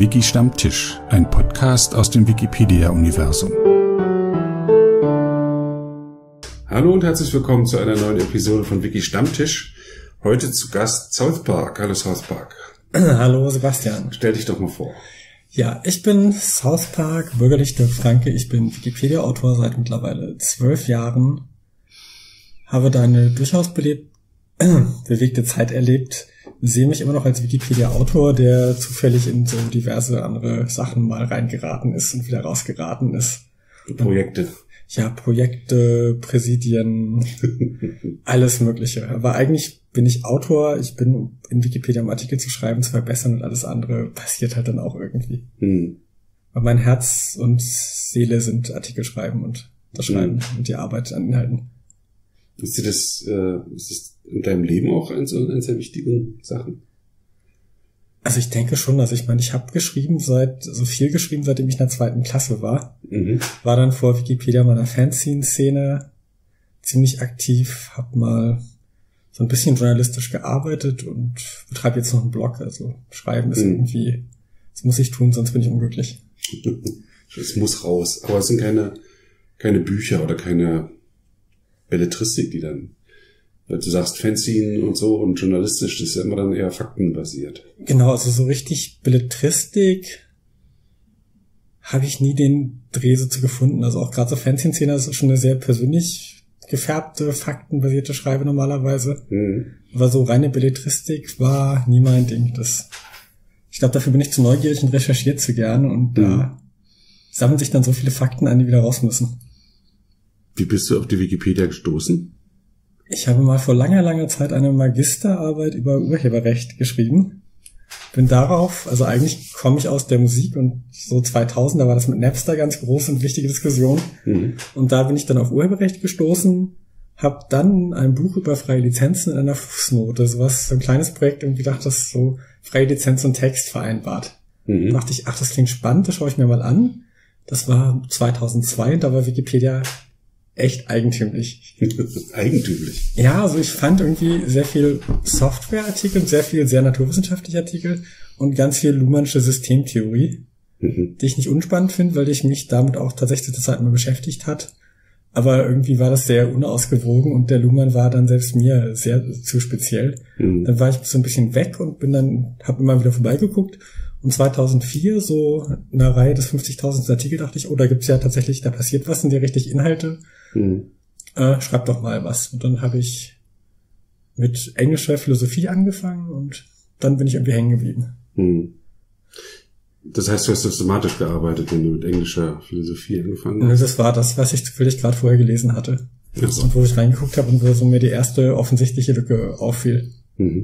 Wiki-Stammtisch, ein Podcast aus dem Wikipedia-Universum. Hallo und herzlich willkommen zu einer neuen Episode von Wiki-Stammtisch. Heute zu Gast South Park. Hallo South Park. Hallo Sebastian. Stell dich doch mal vor. Ja, ich bin South Park, bürgerlicher Franke. Ich bin Wikipedia-Autor seit mittlerweile 12 Jahren. Habe da eine durchaus bewegte Zeit erlebt. Sehe mich immer noch als Wikipedia-Autor, der zufällig in so diverse andere Sachen mal reingeraten ist und wieder rausgeraten ist. Projekte. Ja, Projekte, Präsidien, alles Mögliche. Aber eigentlich bin ich Autor. Ich bin in Wikipedia, um Artikel zu schreiben, zu verbessern, und alles andere passiert halt dann auch irgendwie. Weil mein Herz und Seele sind Artikel schreiben und das Schreiben und die Arbeit an Inhalten. Ist das in deinem Leben auch eine sehr wichtigen Sachen? Also ich denke schon, ich habe viel geschrieben, seitdem ich in der 2. Klasse war. War dann vor Wikipedia meiner Fanzine-Szene ziemlich aktiv, habe mal so ein bisschen journalistisch gearbeitet und betreibe jetzt noch einen Blog. Also Schreiben ist irgendwie, das muss ich tun, sonst bin ich unglücklich. Es muss raus. Aber es sind keine Bücher oder keine Belletristik, die dann, weil du sagst Fanzine und so und journalistisch, das ist ja immer dann eher faktenbasiert. Genau, also so richtig Belletristik habe ich nie den Dreh so zu gefunden. Also auch gerade so Fanzine-Szene ist schon eine sehr persönlich gefärbte, faktenbasierte Schreibe normalerweise. Aber so reine Belletristik war nie mein Ding. Ich glaube, dafür bin ich zu neugierig und recherchiert zu gerne, und da sammeln sich dann so viele Fakten an, die wieder raus müssen. Wie bist du auf die Wikipedia gestoßen? Ich habe mal vor langer, langer Zeit eine Magisterarbeit über Urheberrecht geschrieben. Bin darauf, also eigentlich komme ich aus der Musik, und so 2000, da war das mit Napster ganz große und wichtige Diskussion. Und da bin ich dann auf Urheberrecht gestoßen, habe dann ein Buch über freie Lizenzen in einer Fußnote, so ein kleines Projekt, irgendwie dachte, das so freie Lizenz und Text vereinbart. Da dachte ich, das klingt spannend, das schaue ich mir mal an. Das war 2002, und da war Wikipedia echt eigentümlich. Eigentümlich? Ja, also ich fand irgendwie sehr viel Softwareartikel und sehr viel sehr naturwissenschaftliche Artikel und ganz viel Luhmannsche Systemtheorie, die ich nicht unspannend finde, weil ich mich damit auch tatsächlich zur Zeit mal beschäftigt hat. Aber irgendwie war das sehr unausgewogen, und der Luhmann war dann selbst mir sehr zu speziell. Dann war ich so ein bisschen weg und habe immer wieder vorbeigeguckt. Und 2004, so in einer Reihe des 50.000. Artikel, dachte ich, da gibt's ja tatsächlich, da passiert was, sind ja richtig Inhalte. Schreib doch mal was. Und dann habe ich mit englischer Philosophie angefangen, und dann bin ich irgendwie hängen geblieben. Das heißt, du hast systematisch gearbeitet, wenn du mit englischer Philosophie angefangen hast? Und das war das, was ich zufällig gerade vorher gelesen hatte. So. Und wo ich reingeguckt habe und wo so mir die erste offensichtliche Lücke auffiel.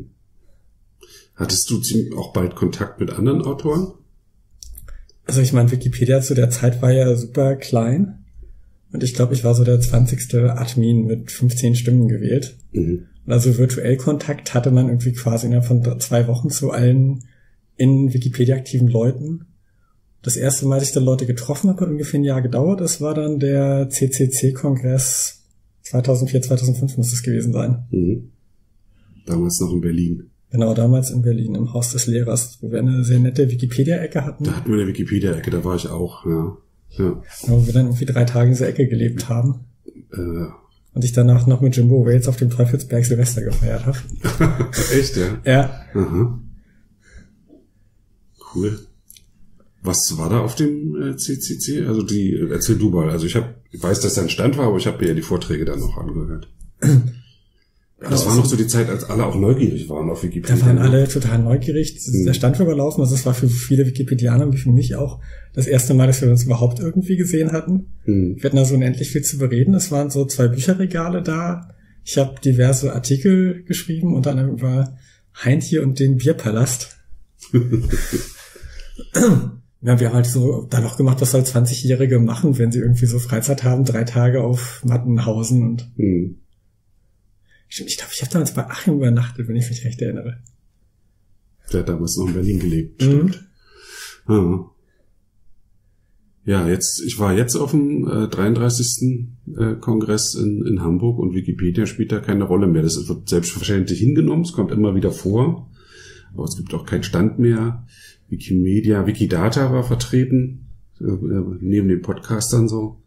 Hattest du auch bald Kontakt mit anderen Autoren? Also ich meine, Wikipedia zu der Zeit war ja super klein. Und ich glaube, ich war so der 20. Admin mit 15 Stimmen gewählt. Und also virtuell Kontakt hatte man irgendwie quasi innerhalb von 2 Wochen zu allen in Wikipedia aktiven Leuten. Das erste Mal, dass ich dann Leute getroffen habe, hat ungefähr ein Jahr gedauert. Das war dann der CCC-Kongress 2004, 2005 muss es gewesen sein. Damals noch in Berlin. Genau, damals in Berlin, im Haus des Lehrers, wo wir eine sehr nette Wikipedia-Ecke hatten. Da hatten wir eine Wikipedia-Ecke, da war ich auch, ja. Wo wir dann irgendwie 3 Tage in dieser Ecke gelebt haben. Und ich danach noch mit Jimbo Wales auf dem Teufelsberg Silvester gefeiert habe. Echt, ja? Ja. Aha. Cool. Was war da auf dem CCC? Also erzähl du mal. Also ich weiß, dass da ein Stand war, aber ich habe mir ja die Vorträge dann noch angehört. Das war noch so die Zeit, als alle auch neugierig waren auf Wikipedia. Da waren alle total neugierig. Der Stand war überlaufen. Also es war für viele Wikipedianer, wie für mich auch, das erste Mal, dass wir uns überhaupt irgendwie gesehen hatten. Wir hatten da so unendlich viel zu bereden. Es waren so 2 Bücherregale da. Ich habe diverse Artikel geschrieben, unter anderem über Heintje und den Bierpalast. Ja, wir haben halt so da noch gemacht, was soll 20-Jährige machen, wenn sie irgendwie so Freizeit haben, 3 Tage auf Mattenhausen und ich glaube, ich habe damals bei Achim übernachtet, wenn ich mich recht erinnere. Der hat damals noch in Berlin gelebt, stimmt. Ja, ich war jetzt auf dem 33. Kongress in Hamburg, und Wikipedia spielt da keine Rolle mehr. Das wird selbstverständlich hingenommen, es kommt immer wieder vor. aber es gibt auch keinen Stand mehr. Wikimedia, Wikidata war vertreten, neben den Podcastern so.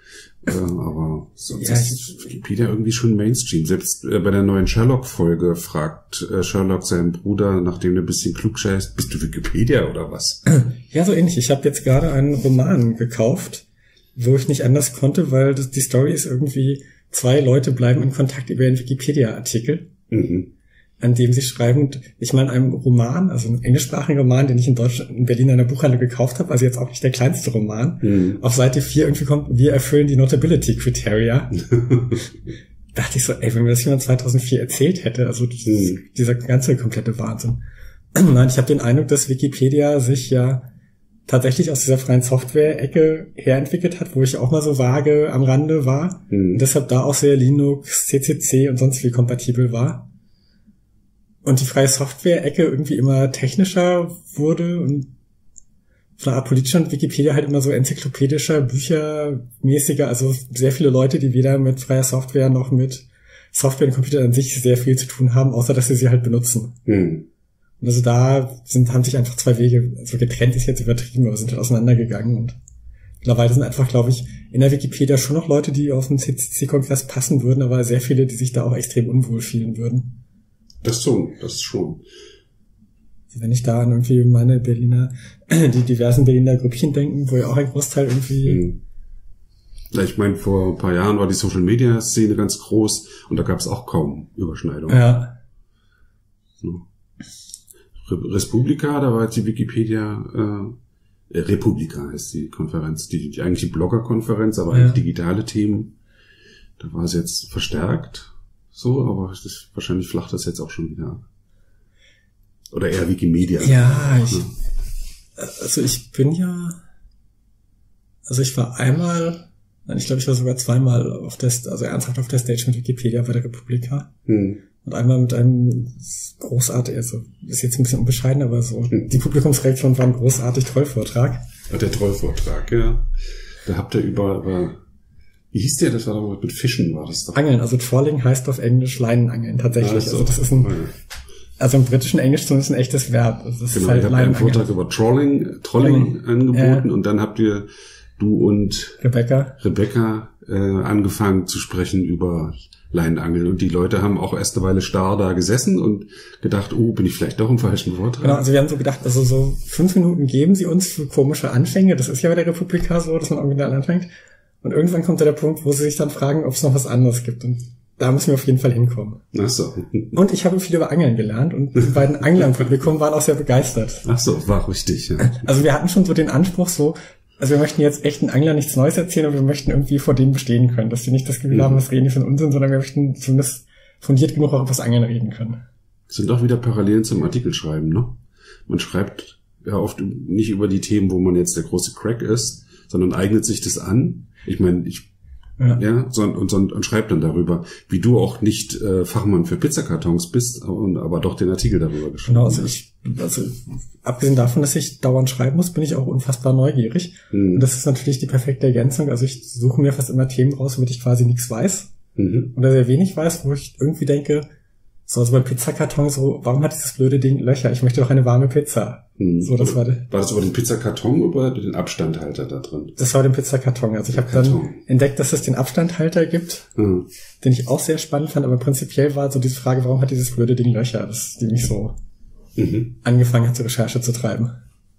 Aber sonst ist Wikipedia irgendwie schon Mainstream. Selbst bei der neuen Sherlock-Folge fragt Sherlock seinen Bruder, nachdem er ein bisschen klug scheißt, bist du Wikipedia oder was? Ja, so ähnlich. Ich habe jetzt gerade einen Roman gekauft, wo ich nicht anders konnte, weil die Story ist irgendwie, 2 Leute bleiben in Kontakt über einen Wikipedia-Artikel, an dem sie schreiben. Und ich meine, einem Roman, also einen englischsprachigen Roman, den ich in Deutschland, in Berlin an der Buchhandlung gekauft habe, also jetzt auch nicht der kleinste Roman, auf Seite 4 irgendwie kommt, wir erfüllen die Notability Criteria. Dachte ich so, ey, wenn mir das jemand 2004 erzählt hätte, also dieser ganze komplette Wahnsinn. Nein, ich habe den Eindruck, dass Wikipedia sich ja tatsächlich aus dieser freien Software-Ecke herentwickelt hat, wo ich auch mal so vage am Rande war. Und deshalb da auch sehr Linux, CCC und sonst wie kompatibel war. Und die freie Software-Ecke irgendwie immer technischer wurde und von der Art politischer und Wikipedia halt immer so enzyklopädischer, büchermäßiger, also sehr viele Leute, die weder mit freier Software noch mit Software und Computer an sich sehr viel zu tun haben, außer dass sie halt benutzen. Und also da haben sich einfach 2 Wege, also getrennt ist jetzt übertrieben, aber sind halt auseinandergegangen. Und mittlerweile sind einfach, glaube ich, in der Wikipedia schon noch Leute, die auf den CCC-Kongress passen würden, aber sehr viele, die sich da auch extrem unwohl fühlen würden. Das schon. Also wenn ich da an irgendwie meine die diversen Berliner Grüppchen denken, wo ja auch ein Großteil irgendwie... Ich meine, vor ein paar Jahren war die Social-Media-Szene ganz groß und da gab es auch kaum Überschneidungen. Ja. So. Respublika, da war jetzt die Wikipedia, Republika heißt die Konferenz, die eigentlich die Blogger-Konferenz, aber eigentlich digitale Themen. Da war es jetzt verstärkt, so, aber wahrscheinlich flacht das jetzt auch schon wieder ab. Oder eher Wikimedia. Ja, ich war einmal, ich glaube, ich war sogar zweimal ernsthaft auf der Stage mit Wikipedia bei der Republika. Und einmal mit einem großartig, also ist jetzt ein bisschen unbescheiden, aber so, die Publikumsreaktion war ein großartig Trollvortrag. Der Trollvortrag, ja. Da habt ihr über wie hieß der? Das war doch mit Fischen, war das doch. Angeln, also Trolling heißt auf Englisch Leinenangeln, tatsächlich. Also das ist also im britischen Englisch zumindest ein echtes Verb. Also das genau, ist halt ihr habt einen Vortrag über Trolling angeboten und dann habt du und Rebecca angefangen zu sprechen über Leinenangeln. Und die Leute haben auch erst eine Weile starr da gesessen und gedacht, bin ich vielleicht doch im falschen Vortrag? Genau, also wir haben so gedacht, also so 5 Minuten geben sie uns für komische Anfänge. Das ist ja bei der Republika so, dass man original anfängt. Und irgendwann kommt der Punkt, wo sie sich dann fragen, ob es noch was anderes gibt. Und da müssen wir auf jeden Fall hinkommen. Ach so. Und ich habe viel über Angeln gelernt und die beiden Angler im Publikum waren auch sehr begeistert. Ach so, war richtig, ja. Also wir hatten schon so den Anspruch so, also wir möchten jetzt echten Anglern nichts Neues erzählen, aber wir möchten irgendwie vor denen bestehen können, dass sie nicht das Gefühl haben, was reden die für einen Unsinn, sondern wir möchten zumindest fundiert genug auch über das Angeln reden können. Das sind auch wieder Parallelen zum Artikelschreiben, ne? Man schreibt ja oft nicht über die Themen, wo man jetzt der große Crack ist, sondern eignet sich das an. Ich meine, und schreibt dann darüber, wie du auch nicht Fachmann für Pizzakartons bist, aber doch den Artikel darüber geschrieben hast. Genau, also abgesehen davon, dass ich dauernd schreiben muss, bin ich auch unfassbar neugierig. Und das ist natürlich die perfekte Ergänzung. Also ich suche mir fast immer Themen raus, womit ich quasi nichts weiß. Oder sehr wenig weiß, wo ich irgendwie denke, so, also beim Pizzakarton so, warum hat dieses blöde Ding Löcher? Ich möchte doch eine warme Pizza. So, das war das über den Pizzakarton oder den Abstandhalter da drin? Das war den Pizzakarton. Also ich habe dann entdeckt, dass es den Abstandhalter gibt, den ich auch sehr spannend fand, aber prinzipiell war so diese Frage, warum hat dieses blöde Ding Löcher, die mich so angefangen hat, zur Recherche zu treiben.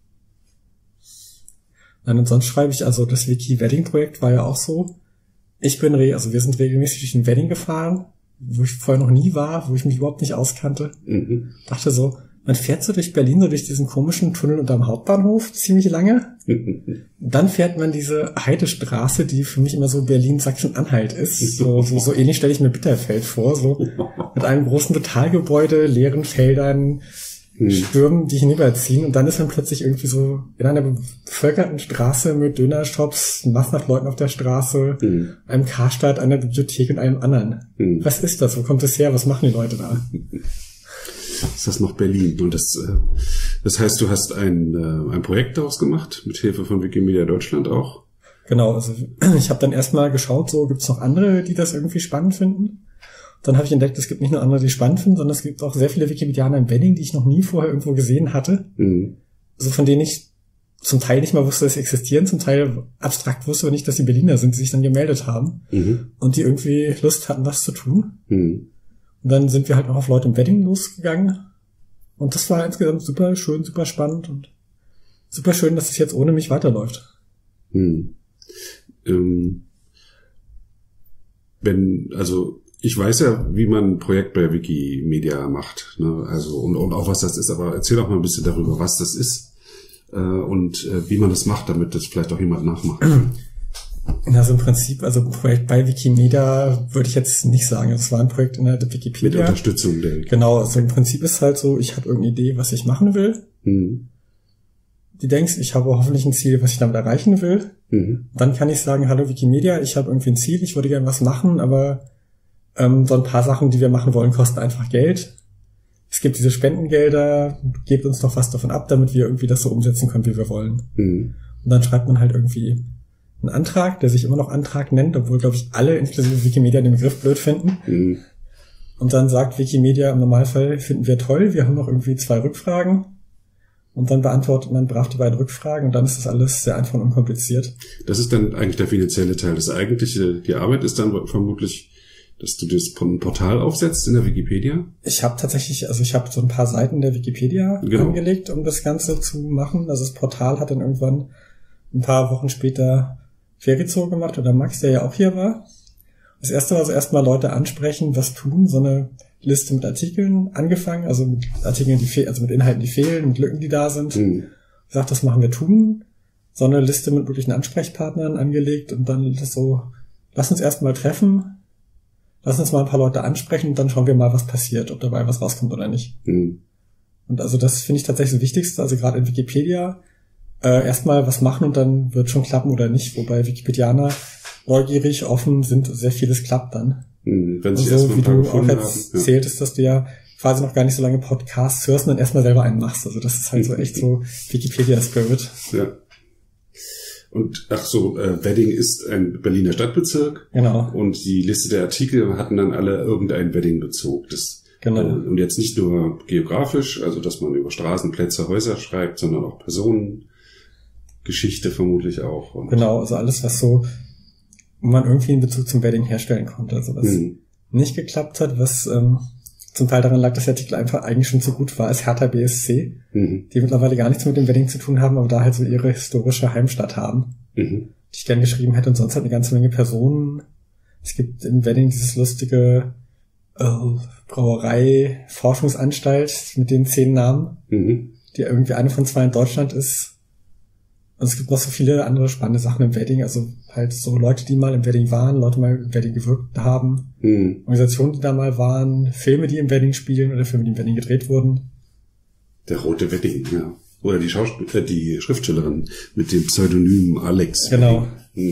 Und sonst schreibe ich, also das Wiki-Wedding-Projekt war ja auch so. wir sind regelmäßig durch ein Wedding gefahren, wo ich vorher noch nie war, wo ich mich überhaupt nicht auskannte. Dachte so, man fährt so durch Berlin, so durch diesen komischen Tunnel unterm Hauptbahnhof ziemlich lange. Dann fährt man diese Heidestraße, die für mich immer so Berlin-Sachsen-Anhalt ist. So ähnlich stelle ich mir Bitterfeld vor, so mit einem großen Totalgebäude, leeren Feldern, Stürmen, die hinüberziehen. Und dann ist man plötzlich irgendwie so in einer bevölkerten Straße mit Dönershops, Massen nach Leuten auf der Straße, einem Karstadt, einer Bibliothek und einem anderen. Was ist das? Wo kommt es her? Was machen die Leute da? Ist das noch Berlin? Und das heißt, du hast ein Projekt daraus gemacht, mit Hilfe von Wikimedia Deutschland auch? Genau, also ich habe dann erstmal geschaut, so gibt's noch andere, die das irgendwie spannend finden. Dann habe ich entdeckt, es gibt nicht nur andere, die spannend finden, sondern es gibt auch sehr viele Wikipedianer im Wedding, die ich noch nie vorher irgendwo gesehen hatte. Also von denen ich zum Teil nicht mal wusste, dass sie existieren, zum Teil abstrakt wusste, aber nicht, dass sie Berliner sind, die sich dann gemeldet haben und die irgendwie Lust hatten, was zu tun. Und dann sind wir halt noch auf Leute im Wedding losgegangen. Und das war insgesamt super schön, super spannend und super schön, dass es jetzt ohne mich weiterläuft. Ich weiß ja, wie man ein Projekt bei Wikimedia macht, ne? Also und auch was das ist, aber erzähl doch mal ein bisschen darüber, was das ist und wie man das macht, damit das vielleicht auch jemand nachmacht. Also im Prinzip, also ein Projekt bei Wikimedia würde ich jetzt nicht sagen. Es war ein Projekt in der Wikipedia. Mit Unterstützung der Genau, also im Prinzip ist halt so, ich habe irgendeine Idee, was ich machen will. Du denkst, ich habe hoffentlich ein Ziel, was ich damit erreichen will. Dann kann ich sagen, hallo Wikimedia, ich habe irgendwie ein Ziel, ich würde gerne was machen, aber so ein paar Sachen, die wir machen wollen, kosten einfach Geld. Es gibt diese Spendengelder, gebt uns doch was davon ab, damit wir irgendwie das so umsetzen können, wie wir wollen. Und dann schreibt man halt irgendwie einen Antrag, der sich immer noch Antrag nennt, obwohl, glaube ich, alle, inklusive Wikimedia, den Begriff blöd finden. Und dann sagt Wikimedia, im Normalfall finden wir toll, wir haben noch irgendwie 2 Rückfragen. Und dann beantwortet man brav die beiden Rückfragen und dann ist das alles sehr einfach und unkompliziert. Das ist dann eigentlich der finanzielle Teil. Die Arbeit ist dann vermutlich, dass du das Portal aufsetzt in der Wikipedia? Ich habe so ein paar Seiten der Wikipedia angelegt, um das Ganze zu machen. Also das Portal hat dann irgendwann ein paar Wochen später Ferizo gemacht oder Max, der ja auch hier war. Das erste war so erstmal Leute ansprechen, was tun, so eine Liste mit Artikeln angefangen, also mit Artikeln, mit Inhalten, die fehlen, mit Lücken, die da sind. Gesagt, das machen wir tun. So eine Liste mit möglichen Ansprechpartnern angelegt und dann das so, lass uns erstmal treffen, lass uns mal ein paar Leute ansprechen und dann schauen wir mal, was passiert, ob dabei was rauskommt oder nicht. Und also das finde ich tatsächlich das Wichtigste, also gerade in Wikipedia, erstmal was machen und dann wird schon klappen oder nicht, wobei Wikipedianer neugierig, offen sind, sehr vieles klappt dann. Wenn sie so wie du auch erzähltest, dass du ja quasi noch gar nicht so lange Podcasts hörst und dann erstmal selber einen machst. Also das ist halt so echt so Wikipedia-Spirit. Ja. Und Wedding ist ein Berliner Stadtbezirk. Genau. Und die Liste der Artikel hatten dann alle irgendeinen Wedding-Bezug. Genau. Und jetzt nicht nur geografisch, also dass man über Straßen, Plätze, Häuser schreibt, sondern auch Personen, Geschichte vermutlich auch. Und genau, also alles, was so, wo man irgendwie einen Bezug zum Wedding herstellen konnte. Also was nicht geklappt hat, was zum Teil daran lag, dass der Artikel einfach eigentlich schon so gut war, ist Hertha BSC, die mittlerweile gar nichts mit dem Wedding zu tun haben, aber da halt so ihre historische Heimstatt haben, die ich gern geschrieben hätte und sonst halt eine ganze Menge Personen. Es gibt im Wedding dieses lustige Brauerei Forschungsanstalt mit den 10 Namen, die irgendwie eine von 2 in Deutschland ist. Und es gibt noch so viele andere spannende Sachen im Wedding, also halt so Leute, die mal im Wedding waren, Leute, die mal im Wedding gewirkt haben, Organisationen, die da mal waren, Filme, die im Wedding spielen oder Filme, die im Wedding gedreht wurden. Der rote Wedding, ja. Oder die Schriftstellerin mit dem Pseudonym Alex. Genau.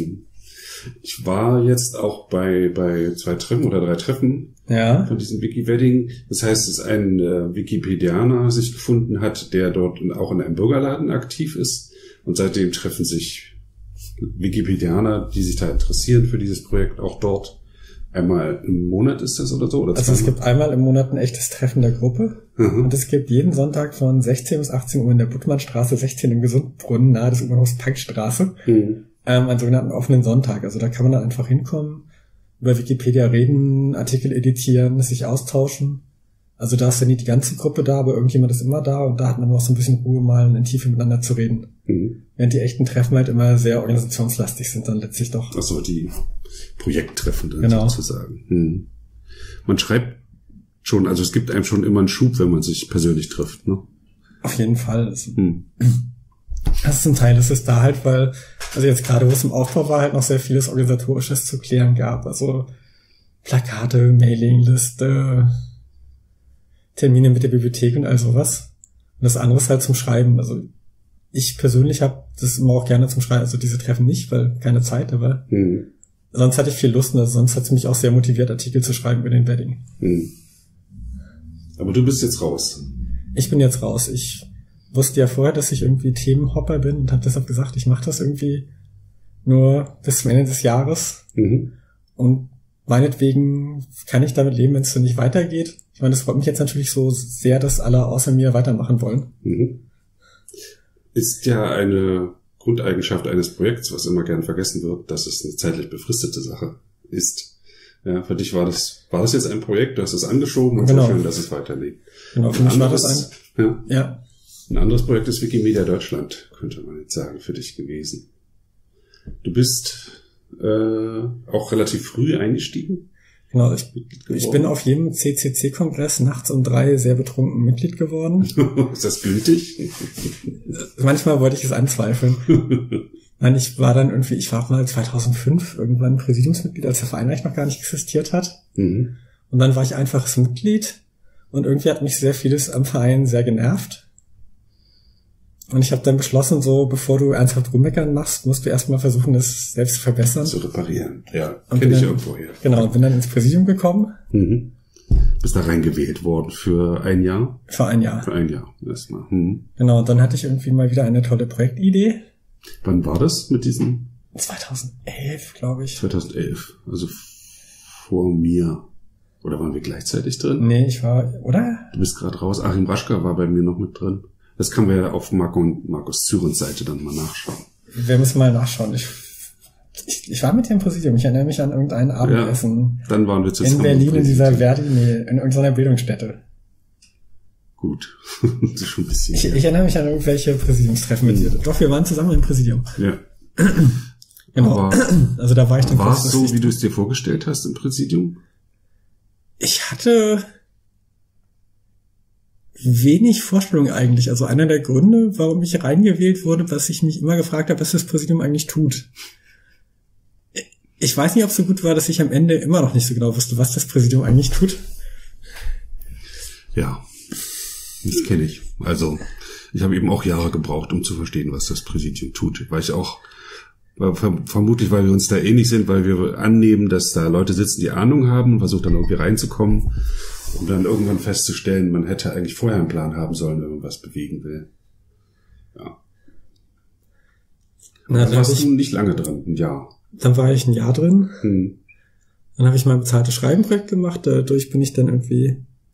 Ich war jetzt auch bei 2 Treffen oder 3 Treffen von diesem Wiki-Wedding. Das heißt, dass ein Wikipedianer sich gefunden hat, der dort auch in einem Bürgerladen aktiv ist. Und seitdem treffen sich Wikipedianer, die sich da interessieren für dieses Projekt, auch dort. Einmal im Monat ist das oder so? Oder also es gibt einmal im Monat ein echtes Treffen der Gruppe. Und es gibt jeden Sonntag von 16 bis 18 Uhr in der Buttmannstraße 16 im Gesundbrunnen, nahe des U-Bahnhofs Pankstraße, einen sogenannten offenen Sonntag. Also da kann man dann einfach hinkommen, über Wikipedia reden, Artikel editieren, sich austauschen. Also da ist ja nicht die ganze Gruppe da, aber irgendjemand ist immer da und da hat man noch so ein bisschen Ruhe, mal in Tiefe miteinander zu reden. Während die echten Treffen halt immer sehr organisationslastig sind, dann letztlich doch. Ach so, die Projekttreffen dann sozusagen. Man schreibt schon, also es gibt einem schon immer einen Schub, wenn man sich persönlich trifft, ne? Auf jeden Fall. Also, das ist ein Teil, das ist da halt, weil, also jetzt gerade, wo es im Aufbau war, halt noch sehr vieles Organisatorisches zu klären gab. Also Plakate, Mailingliste, Termine mit der Bibliothek und all sowas. Und das andere ist halt zum Schreiben. Also ich persönlich habe das immer auch gerne zum Schreiben, also diese Treffen nicht, weil keine Zeit, aber sonst hatte ich viel Lust und also sonst hat es mich auch sehr motiviert, Artikel zu schreiben über den Wedding. Aber du bist jetzt raus. Ich bin jetzt raus. Ich wusste ja vorher, dass ich irgendwie Themenhopper bin und habe deshalb gesagt, ich mache das irgendwie nur bis zum Ende des Jahres und meinetwegen kann ich damit leben, wenn es so nicht weitergeht. Ich meine, das freut mich jetzt natürlich so sehr, dass alle außer mir weitermachen wollen. Ist ja eine Grundeigenschaft eines Projekts, was immer gern vergessen wird, dass es eine zeitlich befristete Sache ist. Ja, für dich war das jetzt ein Projekt, du hast es angeschoben und genau. So schön, dass es weiterlebt. Genau, für mich war das ja. Ein anderes Projekt ist Wikimedia Deutschland, könnte man jetzt sagen, für dich gewesen. Du bist auch relativ früh eingestiegen. Genau, ich bin auf jedem CCC-Kongress nachts um 3 sehr betrunken Mitglied geworden. Ist das gültig? Manchmal wollte ich es anzweifeln. Nein, ich war mal 2005 irgendwann Präsidiumsmitglied, als der Verein eigentlich noch gar nicht existiert hat. Und dann war ich einfaches Mitglied und irgendwie hat mich sehr vieles am Verein sehr genervt. Und ich habe dann beschlossen, so, bevor du ernsthaft rummeckern machst, musst du erstmal versuchen, das selbst zu verbessern. Zu reparieren, ja. Kenne ich irgendwo her. Genau, und bin dann ins Präsidium gekommen. Bist da reingewählt worden für ein Jahr? Für ein Jahr. Für ein Jahr, erstmal. Genau, und dann hatte ich irgendwie mal wieder eine tolle Projektidee. Wann war das mit diesem? 2011, glaube ich. 2011, also vor mir. Oder waren wir gleichzeitig drin? Nee, ich war, oder? Du bist gerade raus. Achim Raschka war bei mir noch mit drin. Das können wir ja auf Markus Zürens Seite dann mal nachschauen. Wir müssen mal nachschauen. Ich war mit dir im Präsidium. Ich erinnere mich an irgendein Abendessen. Ja, dann waren wir zusammen. In Berlin in dieser in irgendeiner Bildungsstätte. Gut. Das ist schon ein bisschen. Ich erinnere mich an irgendwelche Präsidiumstreffen mit dir. Doch, wir waren zusammen im Präsidium. Ja. Genau. Aber also da war ich dann. War es so, wie du es dir vorgestellt hast im Präsidium? Ich hatte wenig Vorstellung eigentlich. Also einer der Gründe, warum ich reingewählt wurde, was ich mich immer gefragt habe, was das Präsidium eigentlich tut. Ich weiß nicht, ob es so gut war, dass ich am Ende immer noch nicht so genau wusste, was das Präsidium eigentlich tut. Ja, das kenne ich. Also ich habe eben auch Jahre gebraucht, um zu verstehen, was das Präsidium tut. Weil ich auch, vermutlich, weil wir uns da ähnlich sind, weil wir annehmen, dass da Leute sitzen, die Ahnung haben und versuchen dann irgendwie reinzukommen. Um dann irgendwann festzustellen, man hätte eigentlich vorher einen Plan haben sollen, wenn man was bewegen will. Ja. Dann warst du nicht lange drin, ein Jahr. Dann war ich ein Jahr drin. Dann habe ich mein bezahltes Schreiben-Projekt gemacht. Dadurch bin ich dann irgendwie...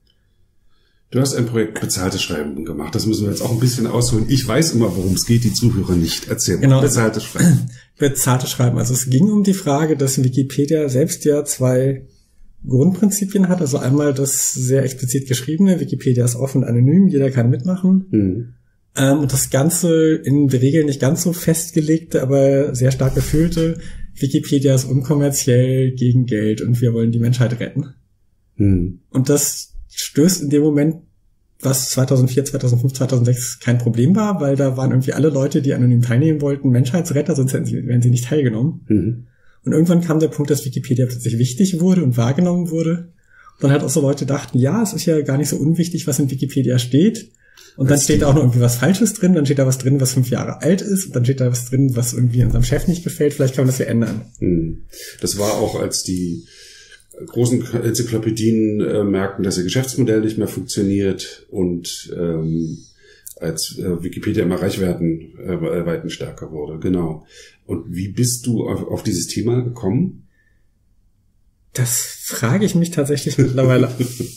Du hast ein Projekt bezahltes Schreiben gemacht. Das müssen wir jetzt auch ein bisschen ausholen. Ich weiß immer, worum es geht, die Zuhörer nicht. Erzähl mal. Genau. Bezahltes Schreiben. Bezahltes Schreiben. Also es ging um die Frage, dass Wikipedia selbst ja 2 Grundprinzipien hat, also einmal das sehr explizit geschriebene, Wikipedia ist offen und anonym, jeder kann mitmachen. Und das Ganze in der Regel nicht ganz so festgelegte, aber sehr stark gefühlte, Wikipedia ist unkommerziell, gegen Geld und wir wollen die Menschheit retten. Und das stößt in dem Moment, was 2004, 2005, 2006 kein Problem war, weil da waren irgendwie alle Leute, die anonym teilnehmen wollten, Menschheitsretter, sonst wären sie nicht teilgenommen. Und irgendwann kam der Punkt, dass Wikipedia plötzlich wichtig wurde und wahrgenommen wurde. Und dann halt auch so Leute dachten, ja, es ist ja gar nicht so unwichtig, was in Wikipedia steht. Und dann steht da auch noch irgendwie was Falsches drin, dann steht da was drin, was 5 Jahre alt ist, und dann steht da was drin, was irgendwie unserem Chef nicht gefällt. Vielleicht kann man das ja ändern. Das war auch, als die großen Enzyklopädien merkten, dass ihr Geschäftsmodell nicht mehr funktioniert und als Wikipedia immer Reichweiten stärker wurde. Genau. Und wie bist du auf dieses Thema gekommen? Das frage ich mich tatsächlich mittlerweile.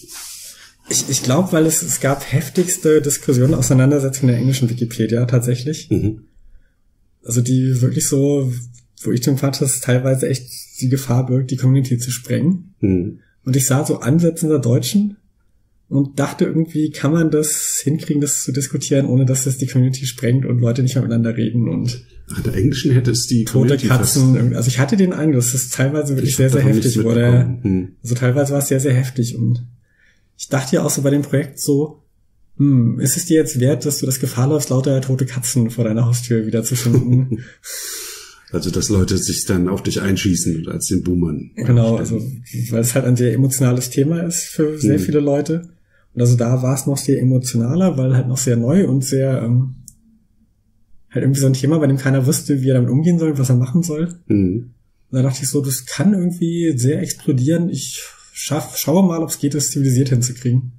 Ich glaube, weil es gab heftigste Diskussionen, Auseinandersetzungen in der englischen Wikipedia tatsächlich. Also die wirklich so, wo ich den fand, dass teilweise echt die Gefahr birgt, die Community zu sprengen. Und ich sah so Ansätze in der Deutschen und dachte irgendwie, kann man das hinkriegen, das zu diskutieren, ohne dass das die Community sprengt und Leute nicht mehr miteinander reden und in der Englischen hätte es die tote Katzen. Also ich hatte den Eindruck, dass es teilweise wirklich sehr, sehr heftig wurde. Also teilweise war es sehr, sehr heftig und ich dachte ja auch so bei dem Projekt so, ist es dir jetzt wert, dass du das Gefahr läufst, lauter tote Katzen vor deiner Haustür wieder zu finden? Also, dass Leute sich dann auf dich einschießen als den Boomern. Genau, also, weil es halt ein sehr emotionales Thema ist für sehr viele Leute. Und also da war es noch sehr emotionaler, weil halt noch sehr neu und sehr, halt irgendwie so ein Thema, bei dem keiner wusste, wie er damit umgehen soll, was er machen soll. Und da dachte ich so, das kann irgendwie sehr explodieren. Ich schaue mal, ob es geht, das zivilisiert hinzukriegen.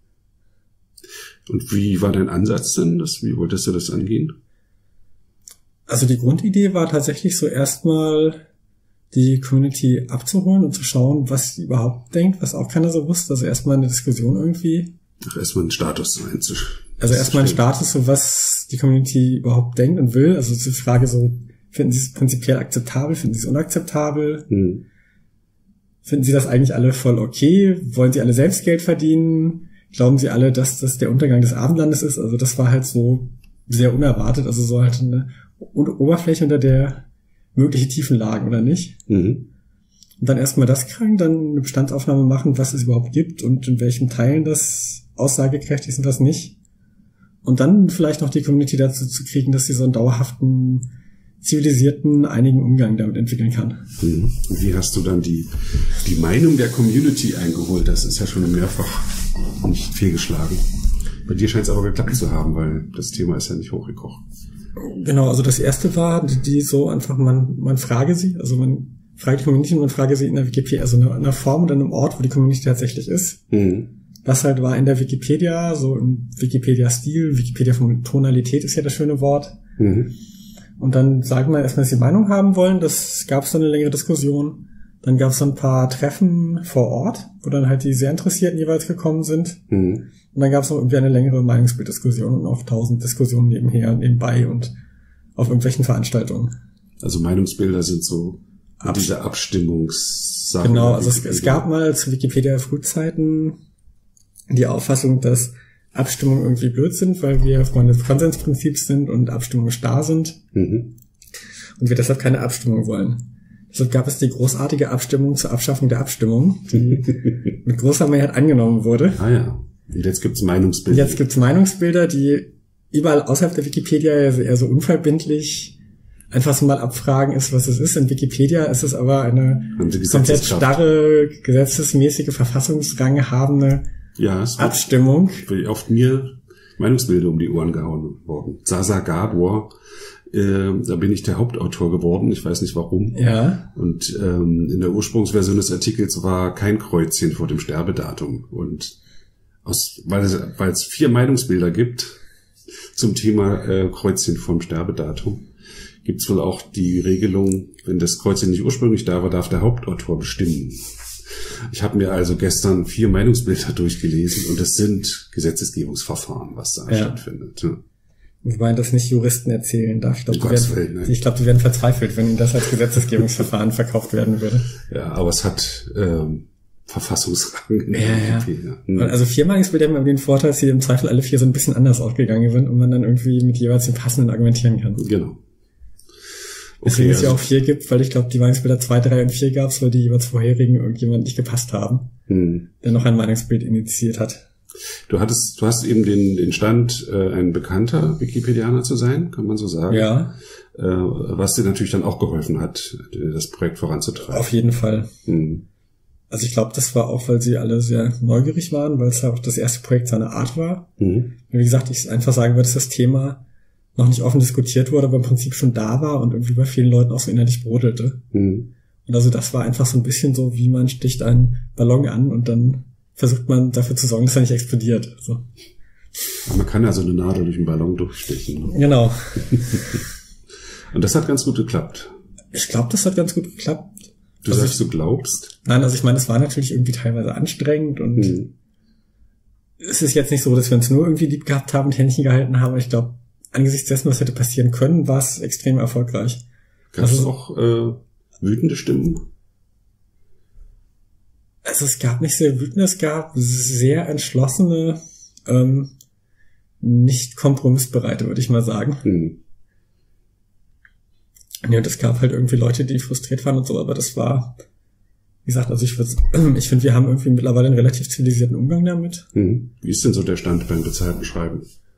Und wie war dein Ansatz denn? Wie wolltest du das angehen? Also die Grundidee war tatsächlich so erstmal die Community abzuholen und zu schauen, was sie überhaupt denkt, was auch keiner so wusste. Also erstmal eine Diskussion irgendwie. Erstmal einen Status einzustellen. Also erstmal einen Status, so was die Community überhaupt denkt und will. Also die Frage so, finden Sie es prinzipiell akzeptabel, finden Sie es unakzeptabel? Finden Sie das eigentlich alle voll okay? Wollen Sie alle selbst Geld verdienen? Glauben Sie alle, dass das der Untergang des Abendlandes ist? Also das war halt so sehr unerwartet, also so halt eine Oberfläche, unter der mögliche Tiefen lagen, oder nicht? Und dann erstmal das kriegen, dann eine Bestandsaufnahme machen, was es überhaupt gibt und in welchen Teilen das aussagekräftig ist und was nicht. Und dann vielleicht noch die Community dazu zu kriegen, dass sie so einen dauerhaften, zivilisierten, einigen Umgang damit entwickeln kann. Wie hast du dann die Meinung der Community eingeholt? Das ist ja schon mehrfach nicht fehlgeschlagen. Bei dir scheint es aber geklappt zu haben, weil das Thema ist ja nicht hochgekocht. Genau, also das erste war, die so einfach, man frage sie, also man fragt die Community und man frage sie in der Wikipedia, also in einer Form oder einem Ort, wo die Community tatsächlich ist. Das halt war in der Wikipedia, so im Wikipedia-Stil, Wikipedia von Tonalität ist ja das schöne Wort. Und dann sagen wir erstmal, dass sie Meinung haben wollen, das gab es dann eine längere Diskussion. Dann gab es so ein paar Treffen vor Ort, wo dann halt die sehr Interessierten jeweils gekommen sind. Und dann gab es noch irgendwie eine längere Meinungsbilddiskussion und auch 1000 Diskussionen nebenbei und auf irgendwelchen Veranstaltungen. Also Meinungsbilder sind so diese Abstimmungssachen. Genau, also es gab mal zu Wikipedia-Frühzeiten die Auffassung, dass Abstimmungen irgendwie blöd sind, weil wir Freunde des Konsensprinzips sind und Abstimmungen starr sind. Und wir deshalb keine Abstimmung wollen. Deshalb gab es die großartige Abstimmung zur Abschaffung der Abstimmung, die mit großer Mehrheit angenommen wurde. Ah ja. Und jetzt gibt's Meinungsbilder. Jetzt gibt's Meinungsbilder, die überall außerhalb der Wikipedia eher so unverbindlich einfach so mal abfragen ist, was es ist. In Wikipedia ist es aber eine komplett starre, gesetzesmäßige, verfassungsrang habende Abstimmung. Oft mir Meinungsbilder um die Ohren gehauen worden. Sasa Gabor, da bin ich der Hauptautor geworden, ich weiß nicht warum. Ja. Und in der Ursprungsversion des Artikels war kein Kreuzchen vor dem Sterbedatum. Und weil es 4 Meinungsbilder gibt zum Thema Kreuzchen vom Sterbedatum, gibt es wohl auch die Regelung, wenn das Kreuzchen nicht ursprünglich da war, darf der Hauptautor bestimmen. Ich habe mir also gestern 4 Meinungsbilder durchgelesen und es sind Gesetzgebungsverfahren, was da stattfindet. Ja. Wobei das nicht Juristen erzählen darf. Ich glaube, die werden verzweifelt, wenn ihnen das als Gesetzgebungsverfahren verkauft werden würde. Ja, aber es hat Verfassungsrang in der Wikipedia. Also 4 Meinungsbilder haben den Vorteil, dass sie im Zweifel alle 4 so ein bisschen anders ausgegangen sind und man dann irgendwie mit jeweils dem passenden argumentieren kann. Genau. Deswegen es ja auch 4 gibt, weil ich glaube, die Meinungsbilder 2, 3 und 4 gab es, weil die jeweils vorherigen irgendjemand nicht gepasst haben, der noch ein Meinungsbild initiiert hat. Du hast eben den Stand, ein bekannter Wikipedianer zu sein, kann man so sagen. Ja. Was dir natürlich dann auch geholfen hat, das Projekt voranzutreiben. Auf jeden Fall. Also ich glaube, das war auch, weil sie alle sehr neugierig waren, weil es ja auch das erste Projekt seiner Art war. Wie gesagt, ich einfach sagen würde, dass das Thema noch nicht offen diskutiert wurde, aber im Prinzip schon da war und irgendwie bei vielen Leuten auch so innerlich brodelte. Und also das war einfach so ein bisschen so, wie man sticht einen Ballon an und dann versucht man dafür zu sorgen, dass er nicht explodiert. So. Aber man kann also eine Nadel durch einen Ballon durchstechen. Ne? Genau. Und das hat ganz gut geklappt. Ich glaube, das hat ganz gut geklappt. Du sagst, du glaubst? Nein, also ich meine, es war natürlich irgendwie teilweise anstrengend und es ist jetzt nicht so, dass wir uns nur irgendwie lieb gehabt haben und Händchen gehalten haben. Ich glaube, angesichts dessen, was hätte passieren können, war es extrem erfolgreich. Gab es auch wütende Stimmen? Also es gab nicht sehr wütende, es gab sehr entschlossene, nicht kompromissbereite, würde ich mal sagen. Ja, und es gab halt irgendwie Leute, die frustriert waren und so, aber das war, wie gesagt, also ich finde, wir haben irgendwie mittlerweile einen relativ zivilisierten Umgang damit. Wie ist denn so der Stand beim Beschreiben?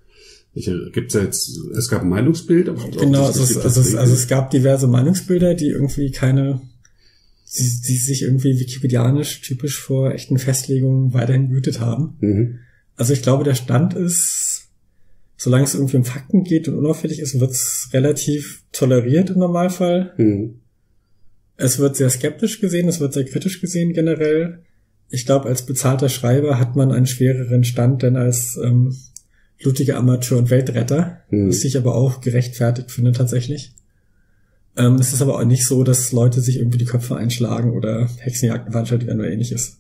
Es gab ein Meinungsbild. Genau, es gab diverse Meinungsbilder, die irgendwie die sich irgendwie wikipedianisch typisch vor echten Festlegungen weiterhin gehütet haben. Also ich glaube, der Stand ist, solange es irgendwie um Fakten geht und unauffällig ist, wird es relativ toleriert im Normalfall. Es wird sehr skeptisch gesehen, es wird sehr kritisch gesehen generell. Ich glaube, als bezahlter Schreiber hat man einen schwereren Stand, denn als blutiger Amateur und Weltretter, was ich aber auch gerechtfertigt finde tatsächlich. Es ist aber auch nicht so, dass Leute sich irgendwie die Köpfe einschlagen oder Hexenjagden veranstaltet werden oder ähnliches.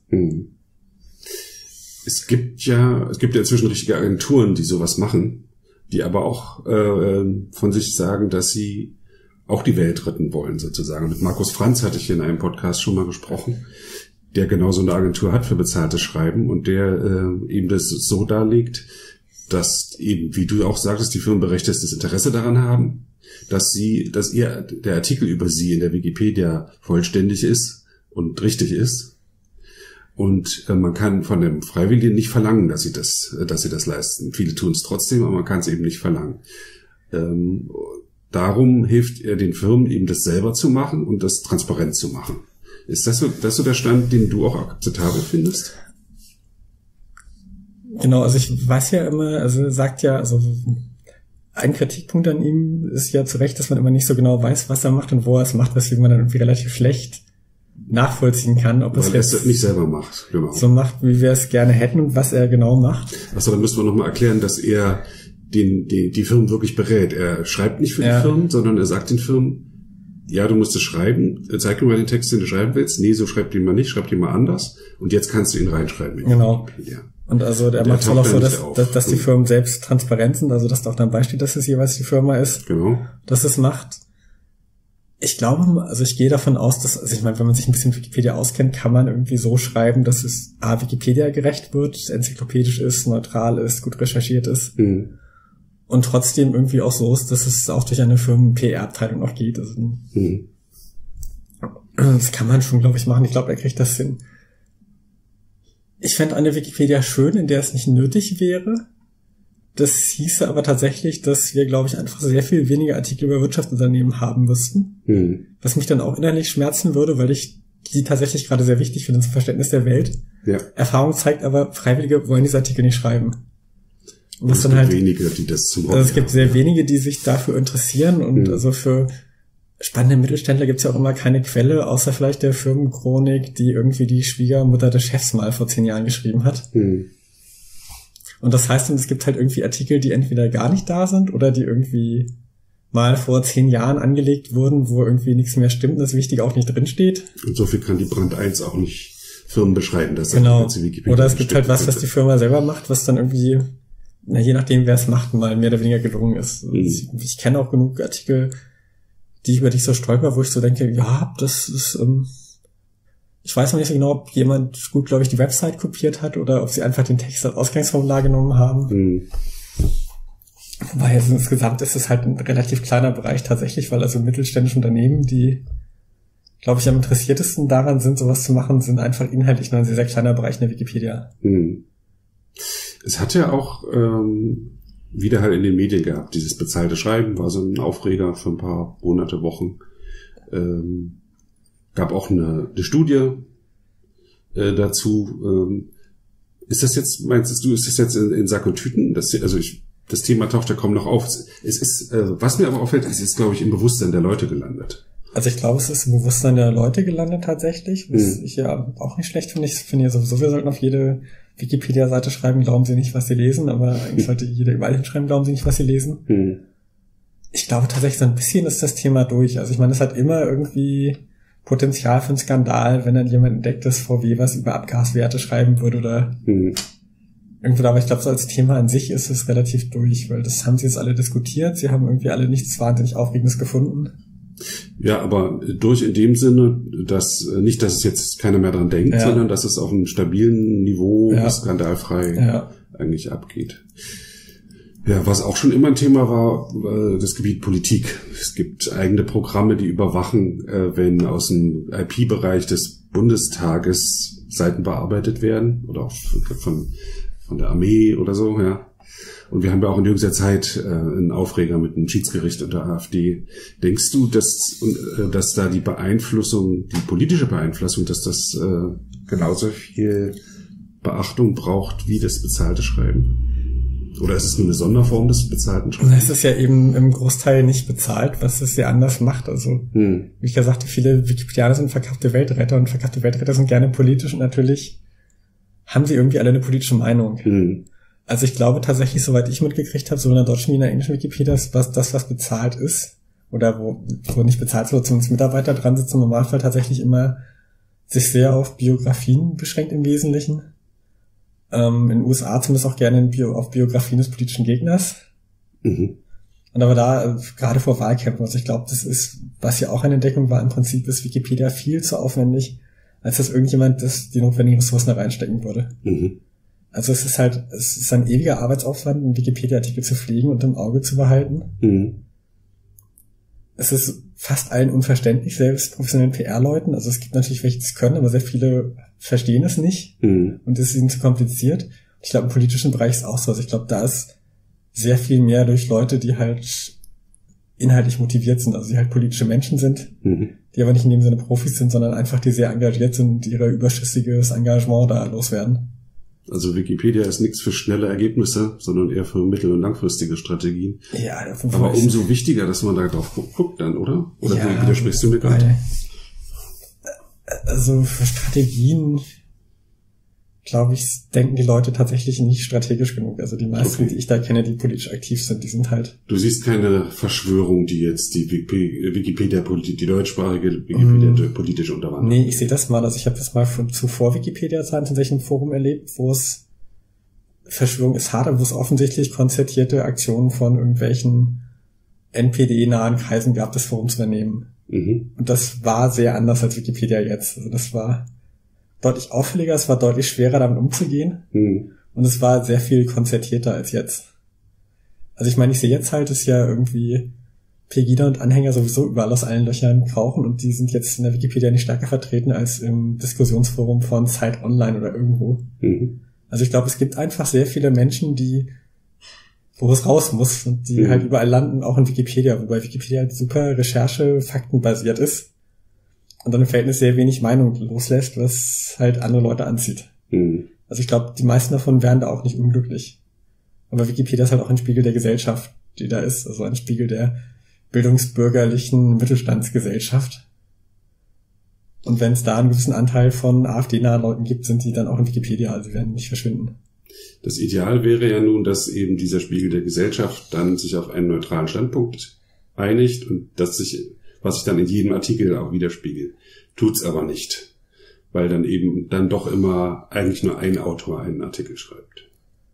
Es gibt ja inzwischen richtige Agenturen, die sowas machen, die aber auch von sich sagen, dass sie auch die Welt retten wollen, sozusagen. Mit Markus Franz hatte ich hier in einem Podcast schon mal gesprochen, der genau so eine Agentur hat für bezahltes Schreiben und der eben das so darlegt, dass eben, wie du auch sagtest, die Firmen berechtigtes Interesse daran haben, dass der Artikel über sie in der Wikipedia vollständig ist und richtig ist. Und man kann von dem Freiwilligen nicht verlangen, dass sie das leisten. Viele tun es trotzdem, aber man kann es eben nicht verlangen. Darum hilft er den Firmen eben das selber zu machen und das transparent zu machen. Ist das so der Stand, den du auch akzeptabel findest? Genau, also ich weiß ja immer, also er sagt ja, also ein Kritikpunkt an ihm ist ja zu Recht, dass man immer nicht so genau weiß, was er macht und wo er es macht, weswegen man dann irgendwie relativ schlecht nachvollziehen kann, ob es jetzt es nicht selber macht, genau. So macht, wie wir es gerne hätten und was er genau macht. Achso, dann müssen wir nochmal erklären, dass er die Firmen wirklich berät. Er schreibt nicht für die Firmen, sondern er sagt den Firmen, ja, du musst es schreiben, zeig mir mal den Text, den du schreiben willst. Nee, so schreib den mal nicht, schreib den mal anders. Und jetzt kannst du ihn reinschreiben. Genau. Und also der macht es auch so, dass die Firmen selbst transparent sind, also dass da auch dann beisteht, dass es jeweils die Firma ist, genau, dass es macht. Ich glaube, also ich gehe davon aus, dass, also ich meine, wenn man sich ein bisschen Wikipedia auskennt, kann man irgendwie so schreiben, dass es Wikipedia gerecht wird, enzyklopädisch ist, neutral ist, gut recherchiert ist. Und trotzdem irgendwie auch so ist, dass es auch durch eine Firmen-PR-Abteilung noch geht. Also, das kann man schon, glaube ich, machen. Ich glaube, er kriegt das hin. Ich fände eine Wikipedia schön, in der es nicht nötig wäre. Das hieße aber tatsächlich, dass wir, glaube ich, einfach sehr viel weniger Artikel über Wirtschaftsunternehmen haben müssten. Was mich dann auch innerlich schmerzen würde, weil ich die tatsächlich gerade sehr wichtig finde zum Verständnis der Welt. Ja. Erfahrung zeigt aber, Freiwillige wollen diese Artikel nicht schreiben. Und es gibt wenige, die das zum Hobby haben. Es gibt sehr wenige, die sich dafür interessieren und also für spannende Mittelständler gibt's ja auch immer keine Quelle, außer vielleicht der Firmenchronik, die irgendwie die Schwiegermutter des Chefs mal vor 10 Jahren geschrieben hat. Und das heißt dann, es gibt halt irgendwie Artikel, die entweder gar nicht da sind oder die irgendwie mal vor 10 Jahren angelegt wurden, wo irgendwie nichts mehr stimmt und das Wichtige auch nicht drinsteht. Und so viel kann die Brand 1 auch nicht Firmen beschreiben. Dass genau. Oder es gibt halt was die Firma selber macht, was dann irgendwie, je nachdem, wer es macht, mal mehr oder weniger gelungen ist. Ich kenne auch genug Artikel, über die ich so stolper, wo ich so denke, ja, das ist, ich weiß noch nicht so genau, ob jemand gut, glaube ich, die Website kopiert hat oder ob sie einfach den Text als Ausgangsformular genommen haben. Wobei also insgesamt ist es halt ein relativ kleiner Bereich tatsächlich, weil also mittelständische Unternehmen, die, glaube ich, am interessiertesten daran sind, sowas zu machen, sind einfach inhaltlich nur ein sehr, sehr kleiner Bereich in der Wikipedia. Es hat ja auch wieder halt in den Medien gehabt, dieses bezahlte Schreiben war so ein Aufreger für ein paar Monate, Wochen. Gab auch eine Studie dazu. Ist das jetzt, meinst du, ist das jetzt in Sack und Tüten? Das Thema taucht ja kaum noch auf. Es ist, was mir aber auffällt, es ist, glaube ich, im Bewusstsein der Leute gelandet. Also ich glaube, es ist im Bewusstsein der Leute gelandet tatsächlich, was ich ja auch nicht schlecht finde. Ich finde ja sowieso, wir sollten auf jede Wikipedia-Seite schreiben, glauben Sie nicht, was Sie lesen, aber eigentlich sollte jeder überall hinschreiben, glauben Sie nicht, was Sie lesen. Ich glaube tatsächlich, so ein bisschen ist das Thema durch. Also ich meine, es hat immer irgendwie Potenzial für einen Skandal, wenn dann jemand entdeckt, dass VW was über Abgaswerte schreiben würde oder irgendwo, aber ich glaube, so als Thema an sich ist es relativ durch, weil das haben sie jetzt alle diskutiert, sie haben irgendwie alle nichts wahnsinnig Aufregendes gefunden. Ja, aber durch in dem Sinne, dass nicht, dass es jetzt keiner mehr dran denkt, sondern dass es auf einem stabilen Niveau skandalfrei eigentlich abgeht. Ja, was auch schon immer ein Thema war, das Gebiet Politik. Es gibt eigene Programme, die überwachen, wenn aus dem IP-Bereich des Bundestages Seiten bearbeitet werden oder auch von der Armee oder so, ja. Und wir haben ja auch in jüngster Zeit einen Aufreger mit einem Schiedsgericht und der AfD. Denkst du, dass da die politische Beeinflussung, dass das genauso viel Beachtung braucht wie das bezahlte Schreiben? Oder ist es nur eine Sonderform des bezahlten Schreibens? Es ist ja eben im Großteil nicht bezahlt, was es ja anders macht. Also, wie ich ja sagte, viele Wikipedianer sind verkappte Weltretter und verkappte Weltretter sind gerne politisch und natürlich haben sie irgendwie alle eine politische Meinung. Also ich glaube tatsächlich, soweit ich mitgekriegt habe, so in der deutschen wie in der englischen Wikipedia ist was bezahlt ist oder wo nicht bezahlt wird, zumindest Mitarbeiter dran sitzen, im Normalfall tatsächlich immer sich sehr auf Biografien beschränkt im Wesentlichen. In den USA zumindest auch gerne auf Biografien des politischen Gegners. Mhm. Und aber da, gerade vor Wahlkämpfen, also ich glaube, das ist, was ja auch eine Entdeckung war, im Prinzip ist Wikipedia viel zu aufwendig, als dass irgendjemand die notwendigen Ressourcen da reinstecken würde. Mhm. Also es ist ein ewiger Arbeitsaufwand, einen Wikipedia-Artikel zu pflegen und im Auge zu behalten. Mhm. Es ist fast allen unverständlich, selbst professionellen PR-Leuten. Also es gibt natürlich welche, die es können, aber sehr viele verstehen es nicht. Mhm. Und es ist ihnen zu kompliziert. Ich glaube, im politischen Bereich ist es auch so. Also ich glaube, da ist sehr viel mehr durch Leute, die halt inhaltlich motiviert sind, also die halt politische Menschen sind, die aber nicht in dem Sinne Profis sind, sondern einfach die sehr engagiert sind und ihre überschüssiges Engagement da loswerden. Also Wikipedia ist nichts für schnelle Ergebnisse, sondern eher für mittel- und langfristige Strategien. Ja, aber umso wichtiger, dass man da drauf guckt dann, oder? Oder ja, widersprichst du mir gerade? Also für Strategien, glaube ich, denken die Leute tatsächlich nicht strategisch genug. Also die meisten, die ich da kenne, die politisch aktiv sind, die sind halt... Du siehst keine Verschwörung, die jetzt die Wikipedia, die deutschsprachige Wikipedia politisch unterwandert. Nee, ich sehe das mal. Also ich habe das mal zuvor Wikipedia-Zeiten tatsächlich im Forum erlebt, wo es Verschwörung ist hart, aber wo es offensichtlich konzertierte Aktionen von irgendwelchen NPD-nahen Kreisen gab, das Forum zu übernehmen. Mhm. Und das war sehr anders als Wikipedia jetzt. Also das war deutlich auffälliger, es war deutlich schwerer, damit umzugehen. Mhm. Und es war sehr viel konzertierter als jetzt. Also ich meine, ich sehe jetzt halt, dass ja irgendwie Pegida und Anhänger sowieso überall aus allen Löchern krauchen und die sind jetzt in der Wikipedia nicht stärker vertreten als im Diskussionsforum von Zeit Online oder irgendwo. Mhm. Also ich glaube, es gibt einfach sehr viele Menschen, wo es raus muss und die halt überall landen, auch in Wikipedia, wobei Wikipedia halt super Recherche, faktenbasiert ist. Und dann im Verhältnis sehr wenig Meinung loslässt, was halt andere Leute anzieht. Mhm. Also ich glaube, die meisten davon wären da auch nicht unglücklich. Aber Wikipedia ist halt auch ein Spiegel der Gesellschaft, die da ist. Also ein Spiegel der bildungsbürgerlichen Mittelstandsgesellschaft. Und wenn es da einen gewissen Anteil von AfD-nahen Leuten gibt, sind sie dann auch in Wikipedia, also sie werden nicht verschwinden. Das Ideal wäre ja nun, dass eben dieser Spiegel der Gesellschaft dann sich auf einen neutralen Standpunkt einigt und was sich dann in jedem Artikel auch widerspiegelt. Tut's aber nicht, weil dann eben dann doch immer eigentlich nur ein Autor einen Artikel schreibt.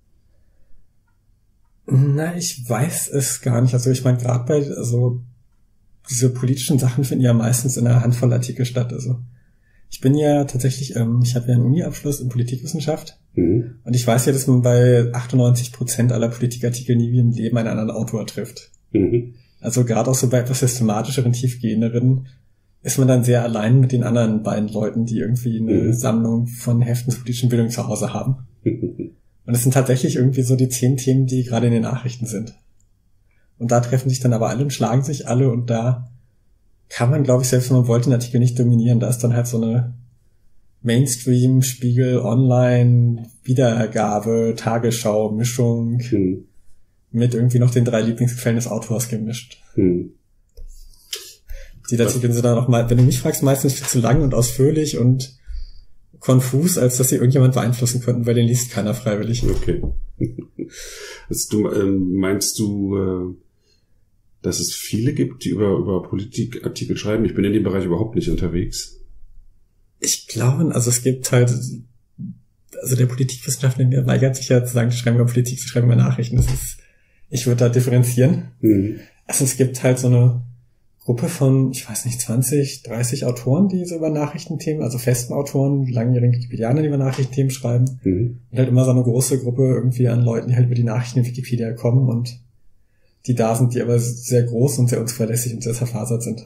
Na, ich weiß es gar nicht. Also ich meine, gerade diese politischen Sachen finden ja meistens in einer Handvoll Artikel statt. Also ich bin ja tatsächlich, ich habe ja einen Uni-Abschluss in Politikwissenschaft und ich weiß ja, dass man bei 98% aller Politikartikel nie wie im Leben einen anderen Autor trifft. Mhm. Also gerade auch so bei etwas systematischeren, tiefgehenderen ist man dann sehr allein mit den anderen beiden Leuten, die irgendwie eine Sammlung von Heften zur politischen Bildung zu Hause haben. Und es sind tatsächlich irgendwie so die 10 Themen, die gerade in den Nachrichten sind. Und da treffen sich dann aber alle und schlagen sich alle und da kann man, glaube ich, selbst wenn man wollte, den Artikel nicht dominieren. Da ist dann halt so eine Mainstream, Spiegel, Online, Wiedergabe, Tagesschau, Mischung mit irgendwie noch den 3 Lieblingsquellen des Autors gemischt. Die Artikel sind dann auch mal, wenn du mich fragst, meistens viel zu lang und ausführlich und konfus, als dass sie irgendjemand beeinflussen könnten, weil den liest keiner freiwillig. Okay. Also meinst du, dass es viele gibt, die über Politikartikel schreiben? Ich bin in dem Bereich überhaupt nicht unterwegs. Ich glaube, also es gibt halt, also der Politikwissenschaftler mir weigert sich ja zu sagen, die schreiben über Politik, sie schreiben über Nachrichten. Ich würde da differenzieren. Also es gibt halt so eine Gruppe von, ich weiß nicht, 20, 30 Autoren, die so über Nachrichtenthemen, also festen Autoren, langjährigen Wikipedianer, die über Nachrichtenthemen schreiben. Und halt immer so eine große Gruppe irgendwie an Leuten, die halt über die Nachrichten in Wikipedia kommen und die da sind, die aber sehr groß und sehr unzuverlässig und sehr zerfasert sind.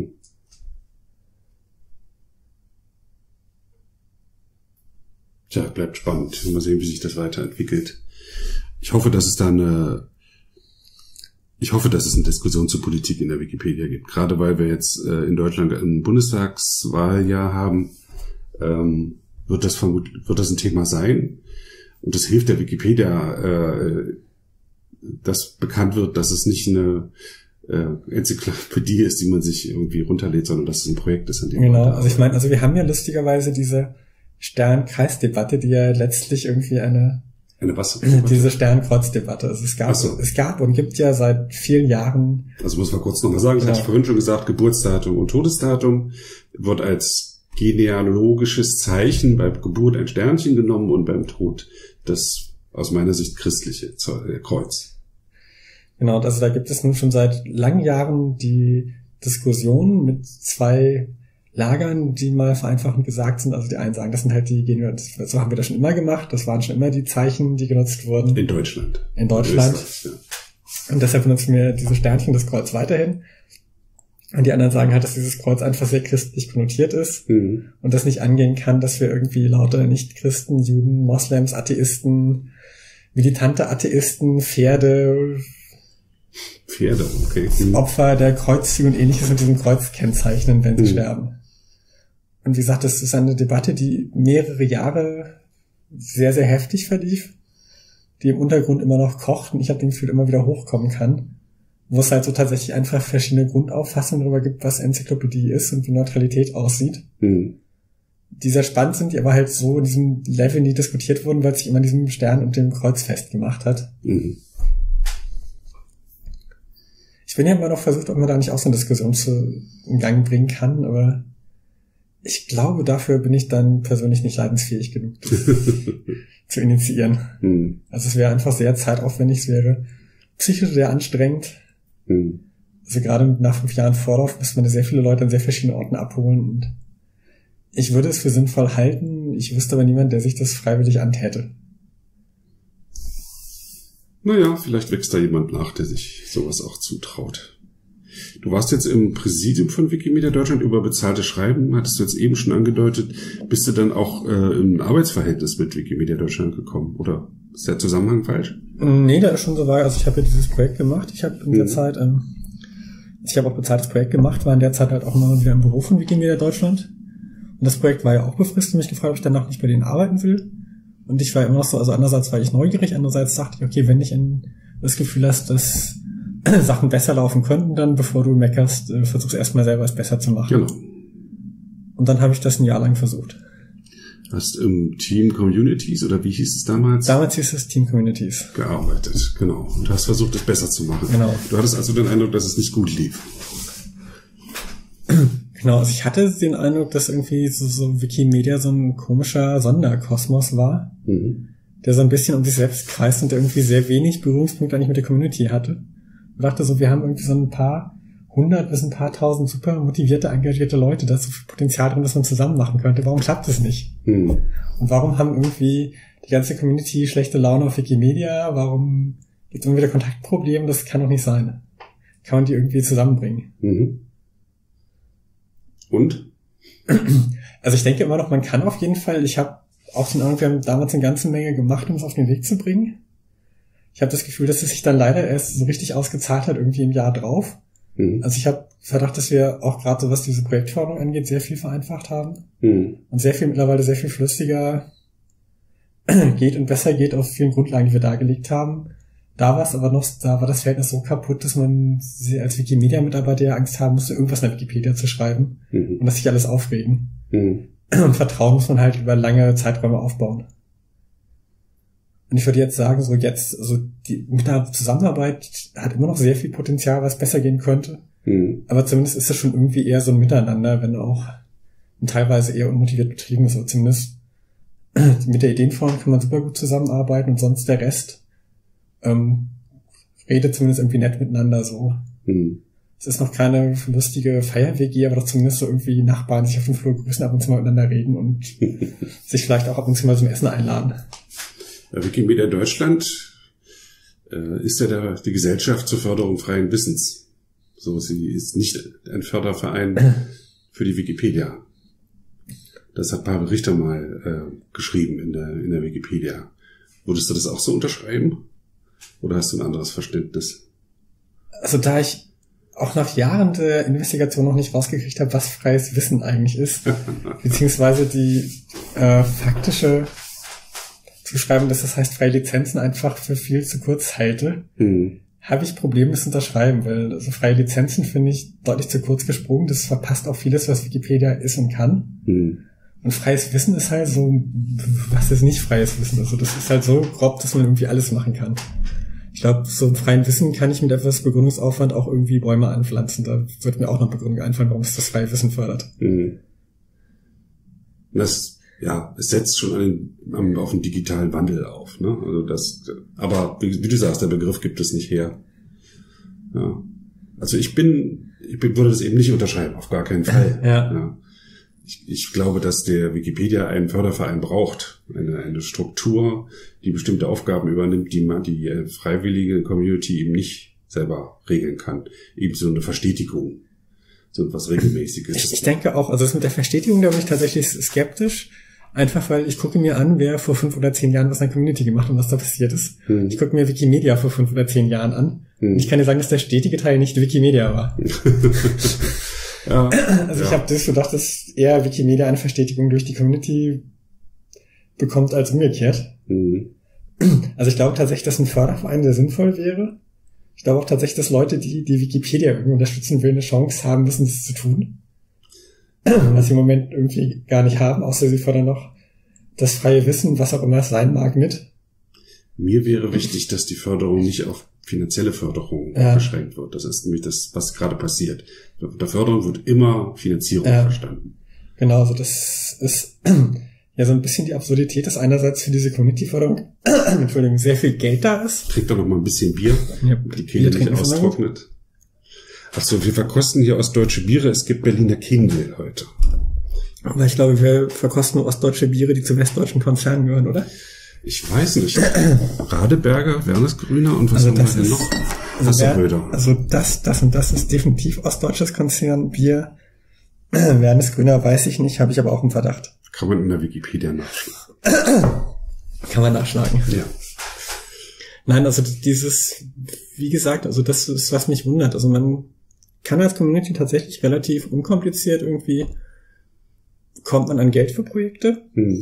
Tja, bleibt spannend. Mal sehen, wie sich das weiterentwickelt. Ich hoffe, dass es eine Diskussion zur Politik in der Wikipedia gibt. Gerade weil wir jetzt in Deutschland ein Bundestagswahljahr haben, wird das ein Thema sein. Und das hilft der Wikipedia, dass bekannt wird, dass es nicht eine Enzyklopädie ist, die man sich irgendwie runterlädt, sondern dass es ein Projekt ist, an dem genau, also ich meine, also wir haben ja lustigerweise diese Stern-Kreis-Debatte, die ja letztlich irgendwie eine Eine was? Diese Sternkreuz-Debatte. Also es gab und gibt ja seit vielen Jahren. Also muss man kurz nochmal sagen, ich hatte vorhin schon gesagt, Geburtsdatum und Todesdatum wird als genealogisches Zeichen bei Geburt ein Sternchen genommen und beim Tod das aus meiner Sicht christliche Kreuz. Genau, also da gibt es nun schon seit langen Jahren die Diskussion mit zwei Lagern, die mal vereinfachend gesagt sind. Also die einen sagen, das sind halt die so haben wir das schon immer gemacht, das waren schon immer die Zeichen, die genutzt wurden. In Deutschland. In Deutschland. Ja. Und deshalb benutzen wir diese Sternchen, das Kreuz weiterhin. Und die anderen sagen halt, dass dieses Kreuz einfach sehr christlich konnotiert ist und das nicht angehen kann, dass wir irgendwie lauter Nicht-Christen, Juden, Moslems, Atheisten, militante Atheisten, Pferde, okay. Opfer der Kreuzzüge und ähnliches mit diesem Kreuz kennzeichnen, wenn sie sterben. Und wie gesagt, das ist eine Debatte, die mehrere Jahre sehr, sehr heftig verlief, die im Untergrund immer noch kocht und ich habe den Gefühl, immer wieder hochkommen kann, wo es halt so tatsächlich einfach verschiedene Grundauffassungen darüber gibt, was Enzyklopädie ist und wie Neutralität aussieht. Die sehr spannend sind, die aber halt so in diesem Level nie diskutiert wurden, weil es sich immer an diesem Stern und dem Kreuz festgemacht hat. Ich bin ja immer noch versucht, ob man da nicht auch so eine Diskussion in Gang bringen kann, aber ich glaube, dafür bin ich dann persönlich nicht leidensfähig genug, das zu initiieren. Also es wäre einfach sehr zeitaufwendig, es wäre psychisch sehr anstrengend. Also gerade nach 5 Jahren Vorlauf müsste man sehr viele Leute an sehr verschiedenen Orten abholen und ich würde es für sinnvoll halten, ich wüsste aber niemand, der sich das freiwillig antäte. Naja, vielleicht wächst da jemand nach, der sich sowas auch zutraut. Du warst jetzt im Präsidium von Wikimedia Deutschland über bezahlte Schreiben, hattest du jetzt eben schon angedeutet. Bist du dann auch im Arbeitsverhältnis mit Wikimedia Deutschland gekommen? Oder ist der Zusammenhang falsch? Nee, der ist schon so weit. Also ich habe ja dieses Projekt gemacht. Ich habe in der Zeit, ich habe auch bezahltes Projekt gemacht, war in der Zeit halt auch immer wieder im Büro von Wikimedia Deutschland. Und das Projekt war ja auch befristet, mich gefragt, ob ich danach nicht bei denen arbeiten will. Und ich war immer noch so, also einerseits war ich neugierig, andererseits dachte ich, okay, wenn ich das Gefühl hast, dass Sachen besser laufen könnten, dann bevor du meckerst, versuch's erstmal selber es besser zu machen. Genau. Und dann habe ich das ein Jahr lang versucht. Hast im Team Communities, oder wie hieß es damals? Damals hieß es Team Communities. Gearbeitet, genau. Und hast versucht, es besser zu machen. Genau. Du hattest also den Eindruck, dass es nicht gut lief. Genau, also ich hatte den Eindruck, dass irgendwie so Wikimedia so ein komischer Sonderkosmos war, der so ein bisschen um sich selbst kreist und der irgendwie sehr wenig Berührungspunkte eigentlich mit der Community hatte. Ich dachte so, wir haben irgendwie so ein paar 100 bis ein paar tausend super motivierte, engagierte Leute, da ist so viel Potenzial drin, was man zusammen machen könnte. Warum klappt es nicht? Und warum haben irgendwie die ganze Community schlechte Laune auf Wikimedia? Warum gibt es immer wieder Kontaktprobleme? Das kann doch nicht sein. Kann man die irgendwie zusammenbringen? Und? Also ich denke immer noch, man kann auf jeden Fall, ich habe auch den Eindruck, wir haben damals eine ganze Menge gemacht, um es auf den Weg zu bringen. Ich habe das Gefühl, dass es sich dann leider erst so richtig ausgezahlt hat, irgendwie im Jahr drauf. Also ich habe Verdacht, dass wir auch gerade so, was diese Projektförderung angeht, sehr viel vereinfacht haben. Und mittlerweile sehr viel flüssiger geht und besser geht auf vielen Grundlagen, die wir dargelegt haben. Da war das Verhältnis so kaputt, dass man als Wikimedia-Mitarbeiter ja Angst haben musste, irgendwas in der Wikipedia zu schreiben und dass sich alles aufregen. Und Vertrauen muss man halt über lange Zeiträume aufbauen. Und ich würde jetzt sagen, mit der Zusammenarbeit hat immer noch sehr viel Potenzial, was besser gehen könnte. Aber zumindest ist es schon irgendwie eher so ein Miteinander, wenn auch teilweise eher unmotiviert betrieben ist. Aber zumindest mit der Ideenform kann man super gut zusammenarbeiten und sonst der Rest redet zumindest irgendwie nett miteinander so. Es ist noch keine lustige Feier-WG, aber doch zumindest so irgendwie Nachbarn sich auf dem Flur grüßen, ab und zu mal miteinander reden und sich vielleicht auch ab und zu mal zum Essen einladen. Wikimedia Deutschland ist ja die Gesellschaft zur Förderung freien Wissens. So, sie ist nicht ein Förderverein für die Wikipedia. Das hat Barbara Richter mal geschrieben in der Wikipedia. Würdest du das auch so unterschreiben? Oder hast du ein anderes Verständnis? Also da ich auch nach Jahren der Investigation noch nicht rausgekriegt habe, was freies Wissen eigentlich ist, beziehungsweise die faktische Zuschreiben, dass das heißt, freie Lizenzen einfach für viel zu kurz halte, habe ich Probleme, das zu unterschreiben, weil also freie Lizenzen finde ich deutlich zu kurz gesprungen. Das verpasst auch vieles, was Wikipedia ist und kann. Und freies Wissen ist halt so, was ist nicht freies Wissen? Also das ist halt so grob, dass man irgendwie alles machen kann. Ich glaube, so im freien Wissen kann ich mit etwas Begründungsaufwand auch irgendwie Bäume anpflanzen. Da wird mir auch noch Begründung einfallen, warum es das freie Wissen fördert. Das, ja, es setzt schon auf den digitalen Wandel auf, ne? Also aber wie du sagst, der Begriff gibt es nicht her. Ja. Also ich würde das eben nicht unterschreiben, auf gar keinen Fall. Ja. Ich glaube, dass der Wikipedia einen Förderverein braucht, eine Struktur, die bestimmte Aufgaben übernimmt, die freiwillige Community eben nicht selber regeln kann. Eben so eine Verstetigung, so etwas Regelmäßiges. Ich denke auch, also das mit der Verstetigung, da bin ich tatsächlich skeptisch, einfach weil ich gucke mir an, wer vor 5 oder 10 Jahren was an Community gemacht hat und was da passiert ist. Ich gucke mir Wikimedia vor 5 oder 10 Jahren an und ich kann dir sagen, dass der stetige Teil nicht Wikimedia war. Ja, also ich habe das gedacht, dass eher Wikimedia eine Verstetigung durch die Community bekommt als umgekehrt. Also ich glaube tatsächlich, dass ein Förderverein sehr sinnvoll wäre. Ich glaube auch tatsächlich, dass Leute, die Wikipedia irgendwie unterstützen will, eine Chance haben müssen, das zu tun. Was sie im Moment irgendwie gar nicht haben, außer sie fördern noch das freie Wissen, was auch immer es sein mag, mit. Mir wäre wichtig, dass die Förderung nicht auf finanzielle Förderung beschränkt wird. Das ist nämlich das, was gerade passiert. Unter Förderung wird immer Finanzierung verstanden. Genau, also das ist ja so ein bisschen die Absurdität, dass einerseits für diese Community-Förderung Entschuldigung, sehr viel Geld da ist. Trinkt doch noch mal ein bisschen Bier, die Kehle nicht austrocknet. Achso, wir verkosten hier ostdeutsche Biere. Es gibt Berliner Kindle heute. Aber ich glaube, wir verkosten nur ostdeutsche Biere, die zu westdeutschen Konzernen gehören, oder? Ich weiß nicht. Radeberger, Wernesgrüner und was haben wir denn noch? Hasseröder. Also das und das ist definitiv ostdeutsches Konzernbier. Wernesgrüner weiß ich nicht, habe ich aber auch im Verdacht. Kann man in der Wikipedia nachschlagen. Kann man nachschlagen. Ja. Nein, also dieses, wie gesagt, also das ist, was mich wundert. Also man kann als Community tatsächlich relativ unkompliziert irgendwie, kommt man an Geld für Projekte.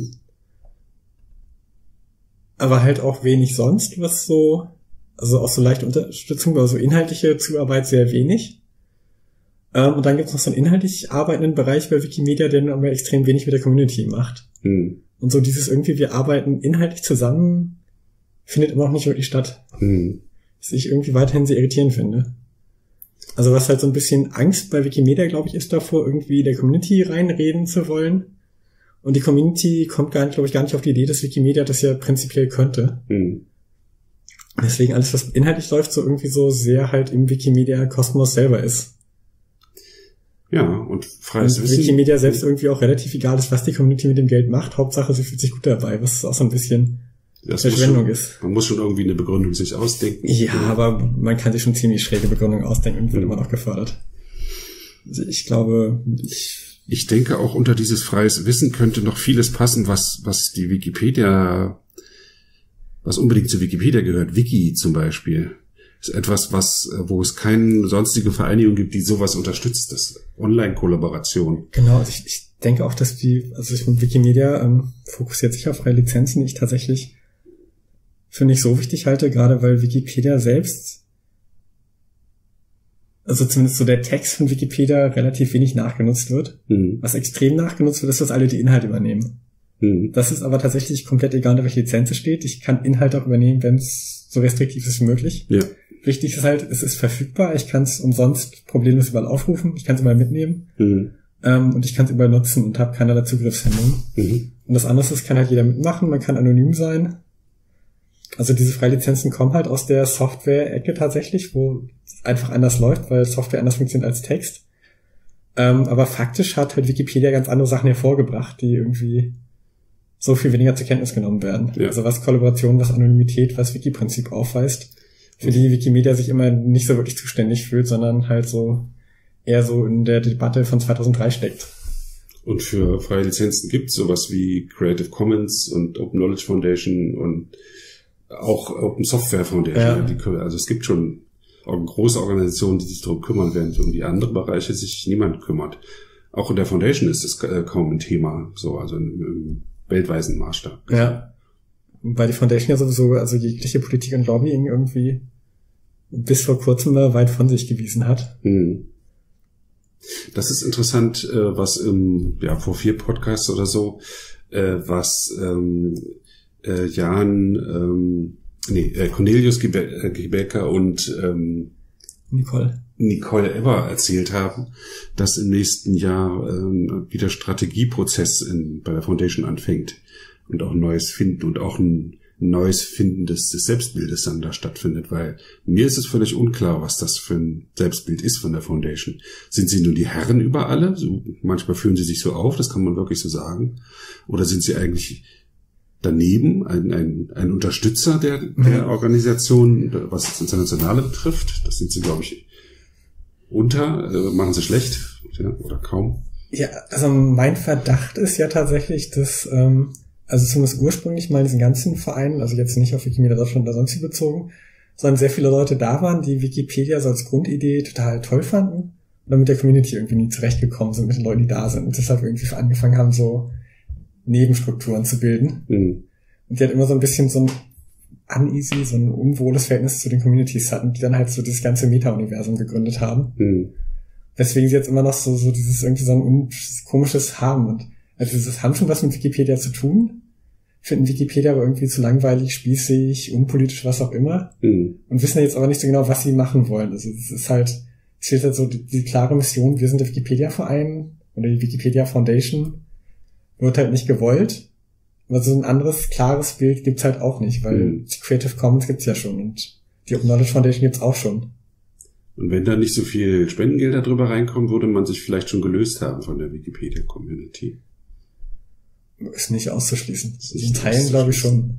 Aber halt auch wenig sonst, was so, also auch so leichte Unterstützung, aber so inhaltliche Zuarbeit sehr wenig. Und dann gibt es noch so einen inhaltlich arbeitenden Bereich bei Wikimedia, der dann aber extrem wenig mit der Community macht. Und so dieses irgendwie, wir arbeiten inhaltlich zusammen, findet immer noch nicht wirklich statt. Was ich irgendwie weiterhin sehr irritierend finde. Also was halt so ein bisschen Angst bei Wikimedia, glaube ich, ist davor, irgendwie der Community reinreden zu wollen. Und die Community kommt gar nicht auf die Idee, dass Wikimedia das ja prinzipiell könnte. Deswegen alles, was inhaltlich läuft, so irgendwie so sehr halt im Wikimedia-Kosmos selber ist. Ja, und freies Wissen. Wikimedia selbst irgendwie auch relativ egal ist, was die Community mit dem Geld macht. Hauptsache, sie fühlt sich gut dabei, was auch so ein bisschen Verschwendung ist. Man muss schon irgendwie eine Begründung sich ausdenken. Ja, aber man kann sich schon ziemlich schräge Begründungen ausdenken und wird immer noch gefördert. Also ich glaube, ich denke auch unter dieses freies Wissen könnte noch vieles passen, was die Wikipedia, was unbedingt zu Wikipedia gehört. Wiki zum Beispiel ist etwas, wo es keine sonstige Vereinigung gibt, die sowas unterstützt. Das Online-Kollaboration. Genau, also ich denke auch, dass Wikimedia fokussiert sich auf freie Lizenzen, die ich tatsächlich für nicht so wichtig halte, gerade weil Wikipedia selbst, also zumindest so der Text von Wikipedia relativ wenig nachgenutzt wird. Was extrem nachgenutzt wird, ist, dass alle die Inhalte übernehmen. Das ist aber tatsächlich komplett egal, unter welche Lizenz es steht. Ich kann Inhalte auch übernehmen, wenn es so restriktiv ist wie möglich. Ja. Wichtig ist halt, es ist verfügbar. Ich kann es umsonst problemlos überall aufrufen. Ich kann es überall mitnehmen. Und ich kann es überall nutzen und habe keinerlei Zugriffshemmungen. Und das andere ist, kann halt jeder mitmachen. Man kann anonym sein. Also diese Freilizenzen kommen halt aus der Software-Ecke tatsächlich, wo es einfach anders läuft, weil Software anders funktioniert als Text. Aber faktisch hat halt Wikipedia ganz andere Sachen hervorgebracht, die irgendwie so viel weniger zur Kenntnis genommen werden. Ja. Also was Kollaboration, was Anonymität, was Wiki-Prinzip aufweist, für die Wikimedia sich immer nicht so wirklich zuständig fühlt, sondern halt so eher so in der Debatte von 2003 steckt. Und für freie Lizenzen gibt es sowas wie Creative Commons und Open Knowledge Foundation und auch Open Software Foundation. Ja. Also es gibt schon große Organisationen, die sich darum kümmern, während um die anderen Bereiche sich niemand kümmert. Auch in der Foundation ist es kaum ein Thema, so, also im weltweiten Maßstab. Ja. Weil die Foundation ja sowieso, also jegliche Politik und Lobbying irgendwie bis vor kurzem mal weit von sich gewiesen hat. Das ist interessant, was vor 4 Podcasts oder so, was Cornelius Gebäcker und Nicole Eber erzählt haben, dass im nächsten Jahr wieder Strategieprozess bei der Foundation anfängt und auch ein neues Finden und auch ein neues Finden des Selbstbildes dann da stattfindet, weil mir ist es völlig unklar, was das für ein Selbstbild ist von der Foundation. Sind sie nun die Herren über alle? So, manchmal fühlen sie sich so auf, das kann man wirklich so sagen. Oder sind sie eigentlich daneben ein Unterstützer der Organisation, was das Internationale betrifft? Das sind sie, glaube ich, machen sie schlecht, ja, oder kaum. Ja, also mein Verdacht ist ja tatsächlich, dass also zumindest ursprünglich mal diesen ganzen Verein, also jetzt nicht auf Wikimedia Deutschland oder sonst wie bezogen, sondern sehr viele Leute da waren, die Wikipedia so als Grundidee total toll fanden und dann mit der Community irgendwie nie zurechtgekommen sind, mit den Leuten, die da sind und deshalb irgendwie angefangen haben, so Nebenstrukturen zu bilden. Mhm. Und die halt immer so ein bisschen so ein unwohles Verhältnis zu den Communities hatten, die dann halt so dieses ganze Meta-Universum gegründet haben. Mhm. Weswegen sie jetzt immer noch so dieses irgendwie so ein komisches haben. Und also das haben schon was mit Wikipedia zu tun, finden Wikipedia aber irgendwie zu langweilig, spießig, unpolitisch, was auch immer. Mhm. Und wissen jetzt aber nicht so genau, was sie machen wollen. Also es fehlt halt so die klare Mission, wir sind der Wikipedia-Verein oder die Wikipedia Foundation, wird halt nicht gewollt. Aber so ein anderes, klares Bild gibt's halt auch nicht, weil die Creative Commons gibt's ja schon und die Open Knowledge Foundation gibt's auch schon. Und wenn da nicht so viel Spendengelder drüber reinkommen, würde man sich vielleicht schon gelöst haben von der Wikipedia-Community. Ist nicht auszuschließen. In Teilen glaube ich schon.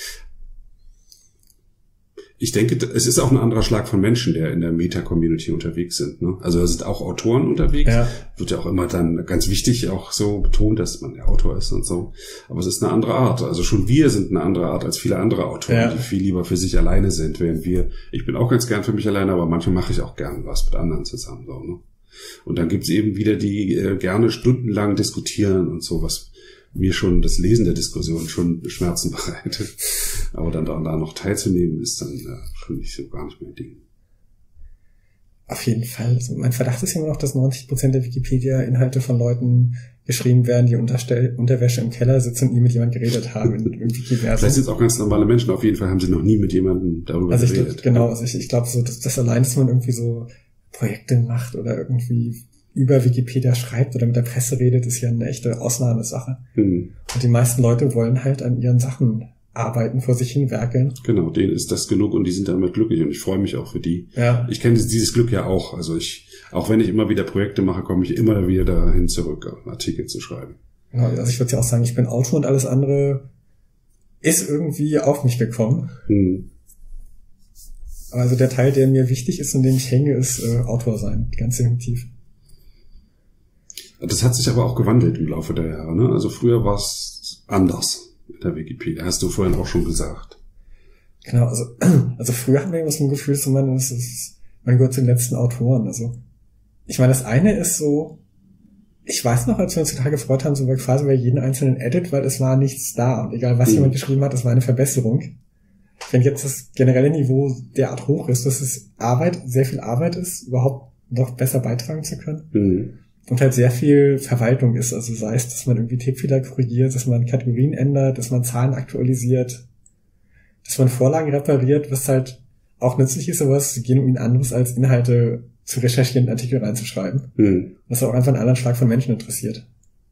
Ich denke, es ist auch ein anderer Schlag von Menschen, der in der Meta-Community unterwegs sind. Ne? Also da sind auch Autoren unterwegs. Ja. Wird ja auch immer dann ganz wichtig auch so betont, dass man der Autor ist und so. Aber es ist eine andere Art. Also schon wir sind eine andere Art als viele andere Autoren, die viel lieber für sich alleine sind. Während ich bin auch ganz gern für mich alleine, aber manchmal mache ich auch gern was mit anderen zusammen. So, ne? Und dann gibt's eben wieder die gerne stundenlang diskutieren und so, was mir schon das Lesen der Diskussion schon Schmerzen bereitet. Aber dann da noch teilzunehmen, ist dann schon nicht so gar nicht mein Ding. Auf jeden Fall. Also mein Verdacht ist immer noch, dass 90% der Wikipedia-Inhalte von Leuten geschrieben werden, die Unterwäsche im Keller sitzen und nie mit jemandem geredet haben im Wikiversum. Vielleicht sind es auch ganz normale Menschen. Auf jeden Fall haben sie noch nie mit jemandem darüber geredet. Ich glaube so, dass allein, dass man irgendwie so Projekte macht oder irgendwie über Wikipedia schreibt oder mit der Presse redet, ist ja eine echte Ausnahmesache. Mhm. Und die meisten Leute wollen halt an ihren Sachen arbeiten, vor sich hin werkeln. Genau, denen ist das genug und die sind damit glücklich und ich freue mich auch für die. Ja. Ich kenne dieses Glück ja auch. Also auch wenn ich immer wieder Projekte mache, komme ich immer wieder dahin zurück, Artikel zu schreiben. Genau, also ich würde ja auch sagen, ich bin Autor und alles andere ist irgendwie auf mich gekommen. Mhm. Also der Teil, der mir wichtig ist und dem ich hänge, ist Autor sein, ganz definitiv. Das hat sich aber auch gewandelt im Laufe der Jahre. Ne? Also früher war es anders mit der Wikipedia. Hast du vorhin auch schon gesagt. Genau, also früher hatten wir immer so ein Gefühl, man gehört zu den letzten Autoren. Also ich meine, das eine ist so, ich weiß noch, als wir uns total gefreut haben, so quasi bei jedem einzelnen Edit, weil es war nichts da. Und egal, was jemand geschrieben hat, das war eine Verbesserung. Wenn jetzt das generelle Niveau derart hoch ist, dass es sehr viel Arbeit ist, überhaupt noch besser beitragen zu können. Mhm. Und halt sehr viel Verwaltung ist, also sei es, dass man irgendwie Tippfehler korrigiert, dass man Kategorien ändert, dass man Zahlen aktualisiert, dass man Vorlagen repariert, was halt auch nützlich ist, aber was genuin anderes als Inhalte zu recherchieren, Artikel reinzuschreiben. Mhm. Was auch einfach einen anderen Schlag von Menschen interessiert.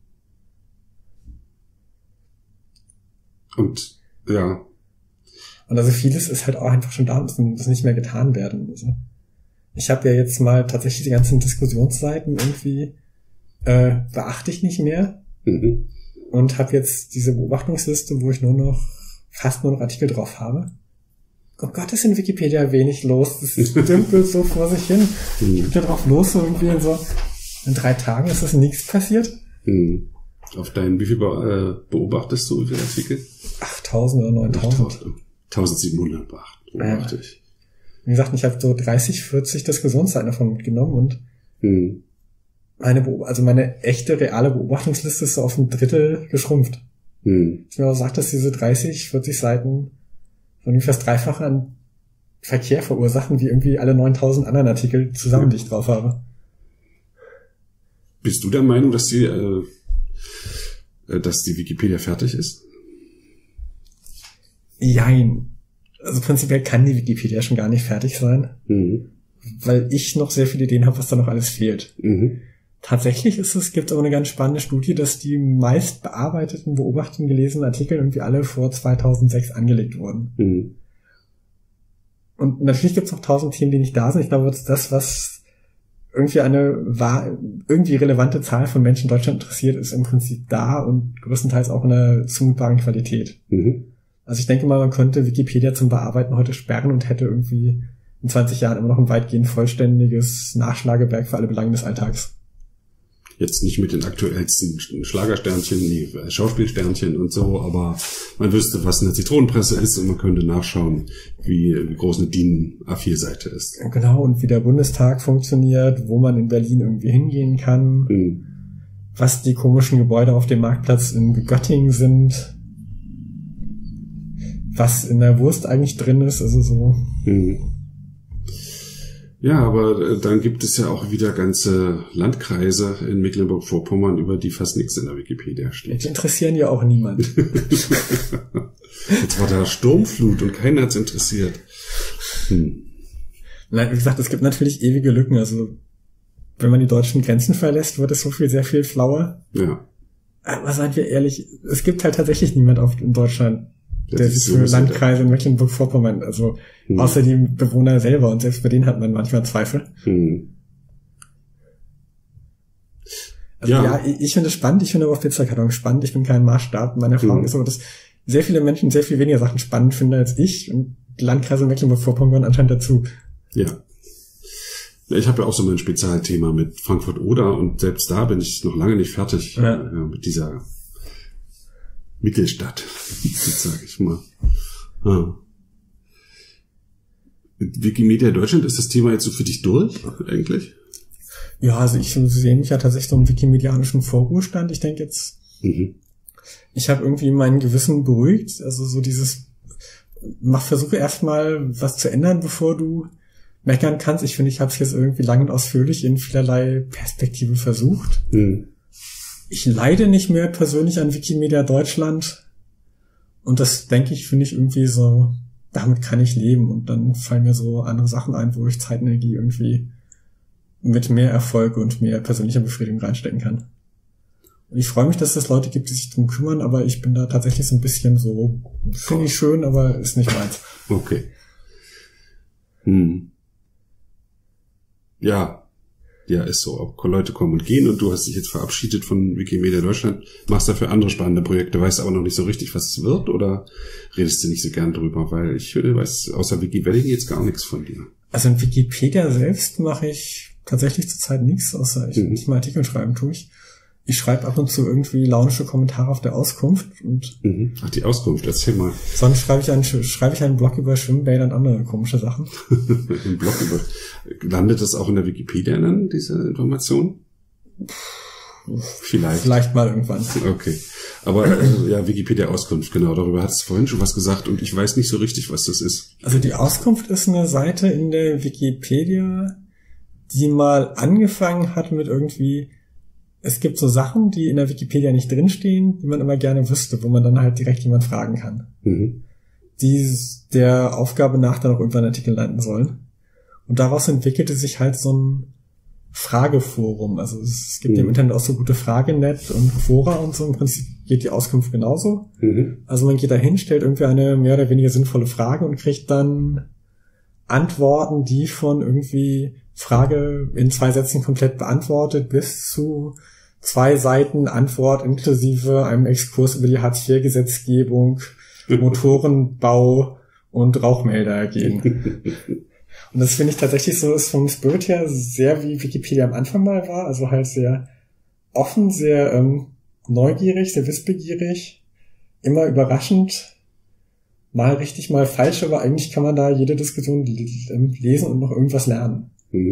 Und, ja. Und also vieles ist halt auch einfach schon da und muss nicht mehr getan werden. Also ich habe ja jetzt mal tatsächlich die ganzen Diskussionsseiten irgendwie beachte ich nicht mehr und habe jetzt diese Beobachtungsliste, wo ich fast nur noch Artikel drauf habe. Oh Gott, ist in Wikipedia wenig los. Das dümpelt so vor sich hin. Ich bin da drauf los, so irgendwie in 3 Tagen ist nichts passiert. Auf wie viel beobachtest du, wie viele Artikel? 8.000 oder 9.000. 1.700 beobachte ich. Wie gesagt, ich habe so 30, 40 Diskussionsseiten davon mitgenommen und meine echte, reale Beobachtungsliste ist so auf ein Drittel geschrumpft. Ich mir auch sagt, dass diese 30, 40 Seiten so ungefähr das Dreifache an Verkehr verursachen, wie irgendwie alle 9.000 anderen Artikel zusammen, die ich drauf habe. Bist du der Meinung, dass die Wikipedia fertig ist? Jein. Also prinzipiell kann die Wikipedia schon gar nicht fertig sein, weil ich noch sehr viele Ideen habe, was da noch alles fehlt. Tatsächlich gibt es aber eine ganz spannende Studie, dass die meist bearbeiteten, beobachteten, gelesenen Artikel irgendwie alle vor 2006 angelegt wurden. Und natürlich gibt es noch 1000 Themen, die nicht da sind. Ich glaube, das, was irgendwie irgendwie relevante Zahl von Menschen in Deutschland interessiert, ist im Prinzip da und größtenteils auch in einer zumutbaren Qualität. Also ich denke mal, man könnte Wikipedia zum Bearbeiten heute sperren und hätte irgendwie in 20 Jahren immer noch ein weitgehend vollständiges Nachschlagewerk für alle Belange des Alltags. Jetzt nicht mit den aktuellsten Schlagersternchen, die Schauspielsternchen und so, aber man wüsste, was eine Zitronenpresse ist und man könnte nachschauen, wie groß eine DIN A4-Seite ist. Genau, und wie der Bundestag funktioniert, wo man in Berlin irgendwie hingehen kann, was die komischen Gebäude auf dem Marktplatz in Göttingen sind, was in der Wurst eigentlich drin ist, also so. Ja, aber dann gibt es ja auch wieder ganze Landkreise in Mecklenburg-Vorpommern, über die fast nichts in der Wikipedia steht. Die interessieren ja auch niemand. Jetzt war da Sturmflut und keiner hat's interessiert. Nein, wie gesagt, es gibt natürlich ewige Lücken. Also wenn man die deutschen Grenzen verlässt, wird es sehr viel flauer. Ja. Aber seien wir ehrlich, es gibt halt tatsächlich niemand in Deutschland, der sich für Landkreise in Mecklenburg-Vorpommern, also außer die Bewohner selber, und selbst bei denen hat man manchmal Zweifel. Also ja, ich finde es spannend, ich finde aber auch Pizzakarton spannend, ich bin kein Maßstab. Meine Erfahrung ist aber, dass sehr viele Menschen sehr viel weniger Sachen spannend finden als ich, und die Landkreise in Mecklenburg-Vorpommern anscheinend dazu. Ja. Ich habe ja auch so mein Spezialthema mit Frankfurt-Oder, und selbst da bin ich noch lange nicht fertig mit dieser Mittelstadt, sage ich mal. Wikimedia Deutschland, ist das Thema jetzt so für dich durch, eigentlich? Ja, also ich sehe mich ja tatsächlich so im wikimedianischen Vorruhestand. Ich denke jetzt, ich habe irgendwie mein Gewissen beruhigt. Also so versuche erstmal was zu ändern, bevor du meckern kannst. Ich finde, ich habe es jetzt irgendwie lang und ausführlich in vielerlei Perspektive versucht. Ich leide nicht mehr persönlich an Wikimedia Deutschland. Und das, denke ich, finde ich irgendwie so, damit kann ich leben. Und dann fallen mir so andere Sachen ein, wo ich Zeit und Energie irgendwie mit mehr Erfolg und mehr persönlicher Befriedigung reinstecken kann. Und ich freue mich, dass es Leute gibt, die sich drum kümmern, aber ich bin da tatsächlich so ein bisschen so, finde ich schön, aber ist nicht meins. Okay. Ja, ist so. Auch Leute kommen und gehen, und du hast dich jetzt verabschiedet von Wikimedia Deutschland, machst dafür andere spannende Projekte, weißt aber noch nicht so richtig, was es wird, oder redest du nicht so gern drüber? Weil ich weiß außer Wiki-Wedding jetzt gar nichts von dir. Also in Wikipedia selbst mache ich tatsächlich zurzeit nichts, außer ich nicht mal Artikel schreiben tue ich. Ich schreibe ab und zu irgendwie launische Kommentare auf der Auskunft und Ach, die Auskunft, erzähl mal. Sonst schreibe ich einen Blog über Schwimmbäder und andere komische Sachen. Ein Blog landet das auch in der Wikipedia dann, diese Information? Vielleicht mal irgendwann. Okay. Aber ja, Wikipedia Auskunft, genau, darüber hattest du vorhin schon was gesagt, und ich weiß nicht so richtig, was das ist. Also die Auskunft ist eine Seite in der Wikipedia, die mal angefangen hat mit irgendwie, es gibt so Sachen, die in der Wikipedia nicht drinstehen, die man immer gerne wüsste, wo man dann halt direkt jemand fragen kann. Die der Aufgabe nach dann auch irgendwann Artikel landen sollen. Und daraus entwickelte sich halt so ein Frageforum. Also es gibt im Internet auch so gute Fragenet und Fora und so. Im Prinzip geht die Auskunft genauso. Also man geht da hin, stellt irgendwie eine mehr oder weniger sinnvolle Frage und kriegt dann Antworten, die von irgendwie Frage in 2 Sätzen komplett beantwortet bis zu 2 Seiten Antwort inklusive einem Exkurs über die Hartz-IV-Gesetzgebung, Motorenbau und Rauchmelder gehen. Und das finde ich tatsächlich so, ist vom Spirit her sehr wie Wikipedia am Anfang mal war, also halt sehr offen, sehr neugierig, sehr wissbegierig, immer überraschend, mal richtig, mal falsch, aber eigentlich kann man da jede Diskussion lesen und noch irgendwas lernen.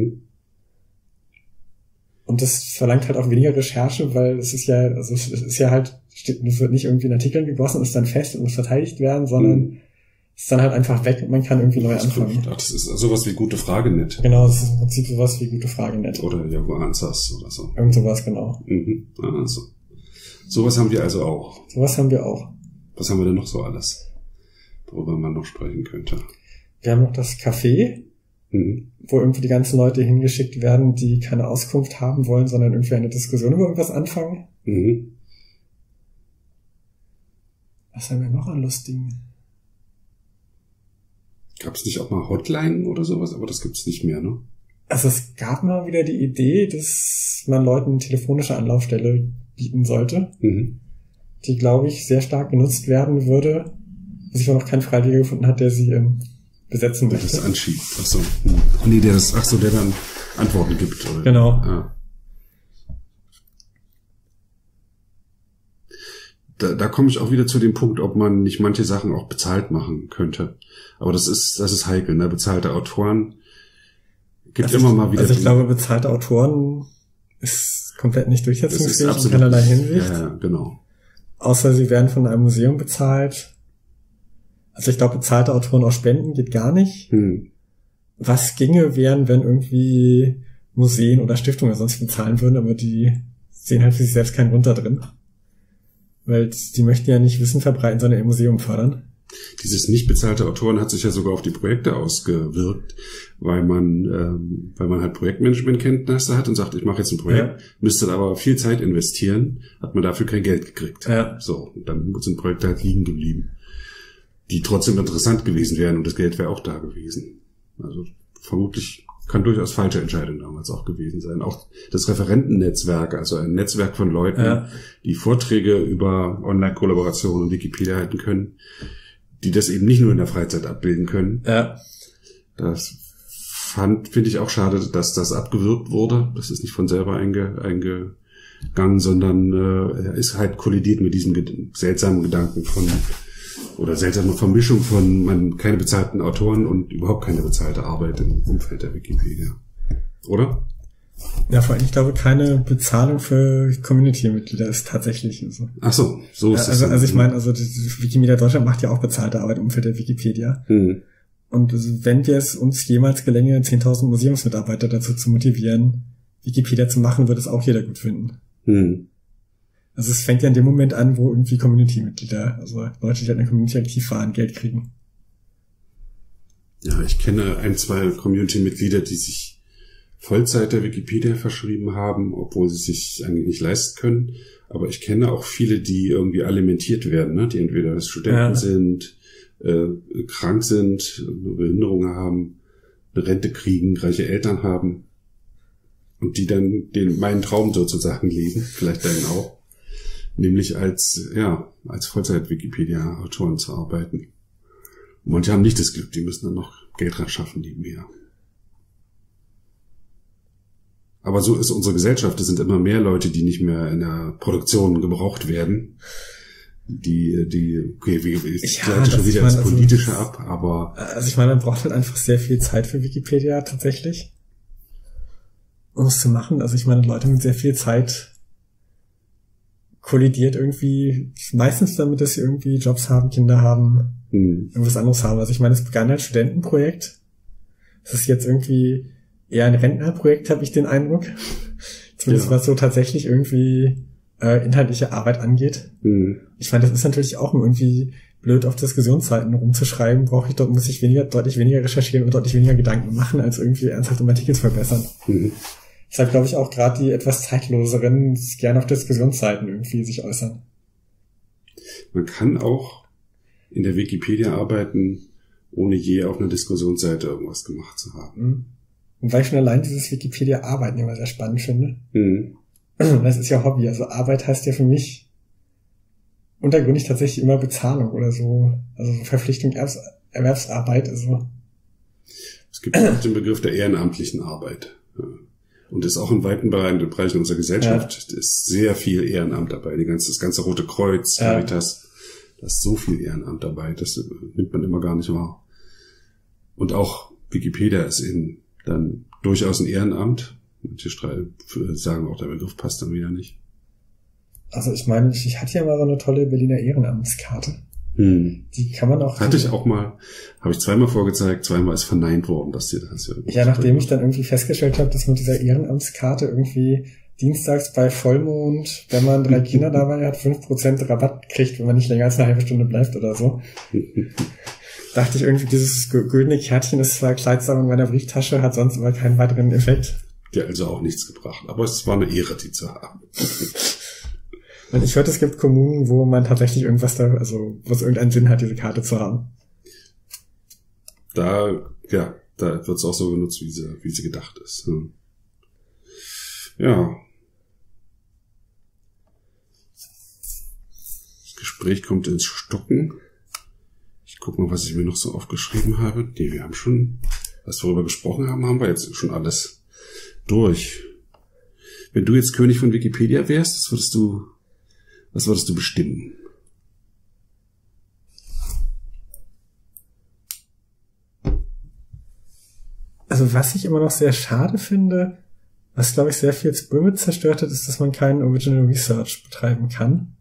Und das verlangt halt auch weniger Recherche, weil es ist ja halt, es wird nicht irgendwie in Artikeln gegossen und ist dann fest und muss verteidigt werden, sondern ist dann halt einfach weg und man kann irgendwie neu anfangen. Das ist sowas wie Gute-Frage-Net. Genau, das ist im Prinzip sowas wie Gute-Frage-Net. Oder Yahoo Answers oder so. Irgend sowas, genau. Also. Sowas haben wir also auch. Sowas haben wir auch. Was haben wir denn noch so alles, worüber man noch sprechen könnte? Wir haben noch das Café, wo irgendwie die ganzen Leute hingeschickt werden, die keine Auskunft haben wollen, sondern irgendwie eine Diskussion über irgendwas anfangen. Was haben wir noch an lustigen? Gab es nicht auch mal Hotline oder sowas? Aber das gibt's nicht mehr, ne? Also es gab mal wieder die Idee, dass man Leuten eine telefonische Anlaufstelle bieten sollte, die, glaube ich, sehr stark genutzt werden würde, bis sich aber noch kein Freiwilliger gefunden hat, der sie besetzen möchte. Der das anschiebt. Achso. Nee, der dann Antworten gibt. Oder? Genau. Ah. Da komme ich auch wieder zu dem Punkt, ob man nicht manche Sachen auch bezahlt machen könnte. Aber das ist heikel, ne? Bezahlte Autoren gibt also immer mal wieder. Also ich glaube, bezahlte Autoren ist komplett nicht durchsetzungsfähig in keinerlei Hinsicht. Ja, genau. Außer sie werden von einem Museum bezahlt. Also ich glaube, bezahlte Autoren aus Spenden geht gar nicht. Was ginge, wären, wenn irgendwie Museen oder Stiftungen sonst bezahlen würden, aber die sehen halt für sich selbst keinen Grund da drin. Weil die möchten ja nicht Wissen verbreiten, sondern im Museum fördern. Dieses nicht bezahlte Autoren hat sich ja sogar auf die Projekte ausgewirkt, weil man halt Projektmanagement-Kenntnisse hat und sagt, ich mache jetzt ein Projekt, müsste aber viel Zeit investieren, hat man dafür kein Geld gekriegt. Ja. So, und dann sind Projekte halt liegen geblieben, die trotzdem interessant gewesen wären und das Geld wäre auch da gewesen. Also vermutlich kann durchaus falsche Entscheidung damals auch gewesen sein. Auch das Referentennetzwerk, also ein Netzwerk von Leuten, die Vorträge über Online-Kollaboration und Wikipedia halten können, die das eben nicht nur in der Freizeit abbilden können. Ja. Das finde ich auch schade, dass das abgewürgt wurde. Das ist nicht von selber eingegangen, sondern ist halt kollidiert mit diesem seltsamen Gedanken oder seltsame Vermischung von keine bezahlten Autoren und überhaupt keine bezahlte Arbeit im Umfeld der Wikipedia. Oder? Ja, vor allem, ich glaube, keine Bezahlung für Community-Mitglieder ist tatsächlich so. Ach so, so ist es. Also ich meine, also Wikimedia Deutschland macht ja auch bezahlte Arbeit im Umfeld der Wikipedia. Und wenn wir es uns jemals gelänge, 10.000 Museumsmitarbeiter dazu zu motivieren, Wikipedia zu machen, wird es auch jeder gut finden. Also es fängt ja in dem Moment an, wo irgendwie Community-Mitglieder, also Leute, die halt in der Community aktiv waren, Geld kriegen. Ja, ich kenne 1-2 Community-Mitglieder, die sich Vollzeit der Wikipedia verschrieben haben, obwohl sie sich eigentlich nicht leisten können. Aber ich kenne auch viele, die irgendwie alimentiert werden, ne? Die entweder Studenten sind, krank sind, eine Behinderung haben, eine Rente kriegen, reiche Eltern haben und die dann meinen Traum sozusagen leben, vielleicht deinen auch. Nämlich als Vollzeit-Wikipedia-Autoren zu arbeiten. Und manche haben nicht das Glück, die müssen dann noch Geld ran schaffen nebenher. Aber so ist unsere Gesellschaft. Es sind immer mehr Leute, die nicht mehr in der Produktion gebraucht werden. Ich leite schon wieder ins Politische ab, aber... Also ich meine, man braucht halt einfach sehr viel Zeit für Wikipedia tatsächlich, um es zu machen. Also ich meine, Leute mit sehr viel Zeit kollidiert irgendwie meistens damit, dass sie irgendwie Jobs haben, Kinder haben, irgendwas anderes haben. Also ich meine, es begann als Studentenprojekt. Es ist jetzt irgendwie eher ein Rentnerprojekt, habe ich den Eindruck. Zumindest was so tatsächlich irgendwie inhaltliche Arbeit angeht. Ich meine, das ist natürlich auch irgendwie blöd, auf Diskussionsseiten rumzuschreiben. Muss ich deutlich weniger recherchieren und deutlich weniger Gedanken machen, als irgendwie ernsthaft um Artikel zu verbessern. Deshalb glaube ich auch gerade die etwas zeitloseren gerne auf Diskussionsseiten irgendwie sich äußern. Man kann auch in der Wikipedia arbeiten, ohne je auf einer Diskussionsseite irgendwas gemacht zu haben. Und weil ich schon allein dieses Wikipedia-Arbeiten immer sehr spannend finde. Das ist ja Hobby. Also Arbeit heißt ja für mich untergründig tatsächlich immer Bezahlung oder so. Also Verpflichtung, Erwerbsarbeit. Also. Es gibt auch den Begriff der ehrenamtlichen Arbeit. Und ist auch in weiten Bereichen unserer Gesellschaft ist sehr viel Ehrenamt dabei. Das ganze Rote Kreuz, Caritas, da ist so viel Ehrenamt dabei, das nimmt man immer gar nicht wahr. Und auch Wikipedia ist eben dann durchaus ein Ehrenamt. Manche sagen auch, der Begriff passt dann wieder nicht. Also ich meine, ich hatte ja mal so eine tolle Berliner Ehrenamtskarte. Die kann man auch... Hatte ich auch mal, habe ich zweimal vorgezeigt, zweimal ist verneint worden, dass die das ja, nachdem ich dann irgendwie festgestellt habe, dass mit dieser Ehrenamtskarte irgendwie dienstags bei Vollmond, wenn man 3 Kinder dabei hat, 5% Rabatt kriegt, wenn man nicht länger als eine halbe Stunde bleibt oder so. Dachte ich irgendwie, dieses güldene Kärtchen ist zwar kleidsam in meiner Brieftasche, hat sonst aber keinen weiteren Effekt. Ja, also auch nichts gebracht. Aber es war eine Ehre, die zu haben. Und ich hörte, es gibt Kommunen, wo man tatsächlich irgendwas da, also wo es irgendeinen Sinn hat, diese Karte zu haben. Da wird es auch so genutzt, wie sie gedacht ist. Ja. Das Gespräch kommt ins Stocken. Ich gucke mal, was ich mir noch so aufgeschrieben habe. Nee, wir haben schon, was wir darüber gesprochen haben, haben wir jetzt schon alles durch. Wenn du jetzt König von Wikipedia wärst, was würdest du bestimmen? Also was ich immer noch sehr schade finde, was glaube ich sehr viel Spirit zerstört hat, ist, dass man keinen Original Research betreiben kann.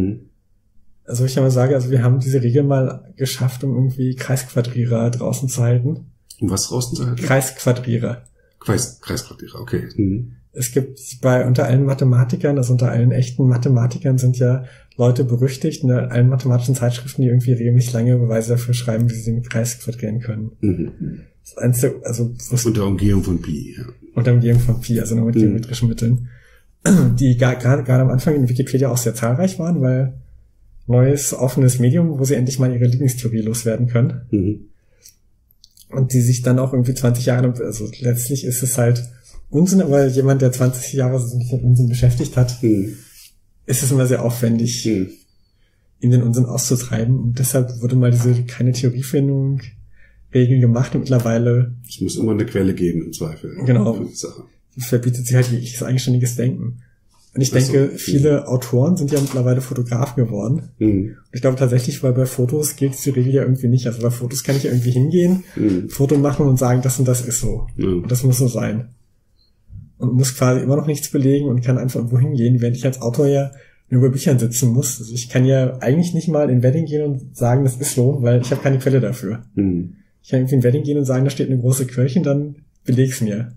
Also ich immer sage, also wir haben diese Regel mal geschafft, um irgendwie Kreisquadrierer draußen zu halten. Um was draußen zu halten? Kreisquadrierer. Kreisquadrierer, okay. Es gibt unter allen Mathematikern, also unter allen echten Mathematikern sind ja Leute berüchtigt in allen mathematischen Zeitschriften, die irgendwie regelmäßig lange Beweise dafür schreiben, wie sie den Kreis quadrieren können. Das ist eins der, also unter Umgehung von Pi, ja. Unter Umgehung von Pi, also nur mit geometrischen Mitteln. Die gerade am Anfang in Wikipedia auch sehr zahlreich waren, weil neues, offenes Medium, wo sie endlich mal ihre Lieblingstheorie loswerden können. Und die sich dann auch irgendwie 20 Jahre, also letztlich ist es halt Unsinn, aber jemand, der 20 Jahre sich mit Unsinn beschäftigt hat, ist es immer sehr aufwendig, ihm den Unsinn auszutreiben. Und deshalb wurde mal diese keine Theoriefindung Regeln gemacht und mittlerweile... Es muss immer eine Quelle geben, im Zweifel. Genau. Verbietet sich halt jegliches eigenständiges Denken. Und ich denke, viele Autoren sind ja mittlerweile Fotografen geworden. Und ich glaube tatsächlich, weil bei Fotos gilt diese Regel ja irgendwie nicht. Also bei Fotos kann ich ja irgendwie hingehen, Foto machen und sagen, das und das ist so. Und das muss so sein. Und muss quasi immer noch nichts belegen und kann einfach irgendwo hingehen, während ich als Autor ja nur bei Büchern sitzen muss. Also ich kann ja eigentlich nicht mal in Wedding gehen und sagen, das ist so, weil ich habe keine Quelle dafür. Ich kann irgendwie in Wedding gehen und sagen, da steht eine große Quellchen, dann beleg's mir.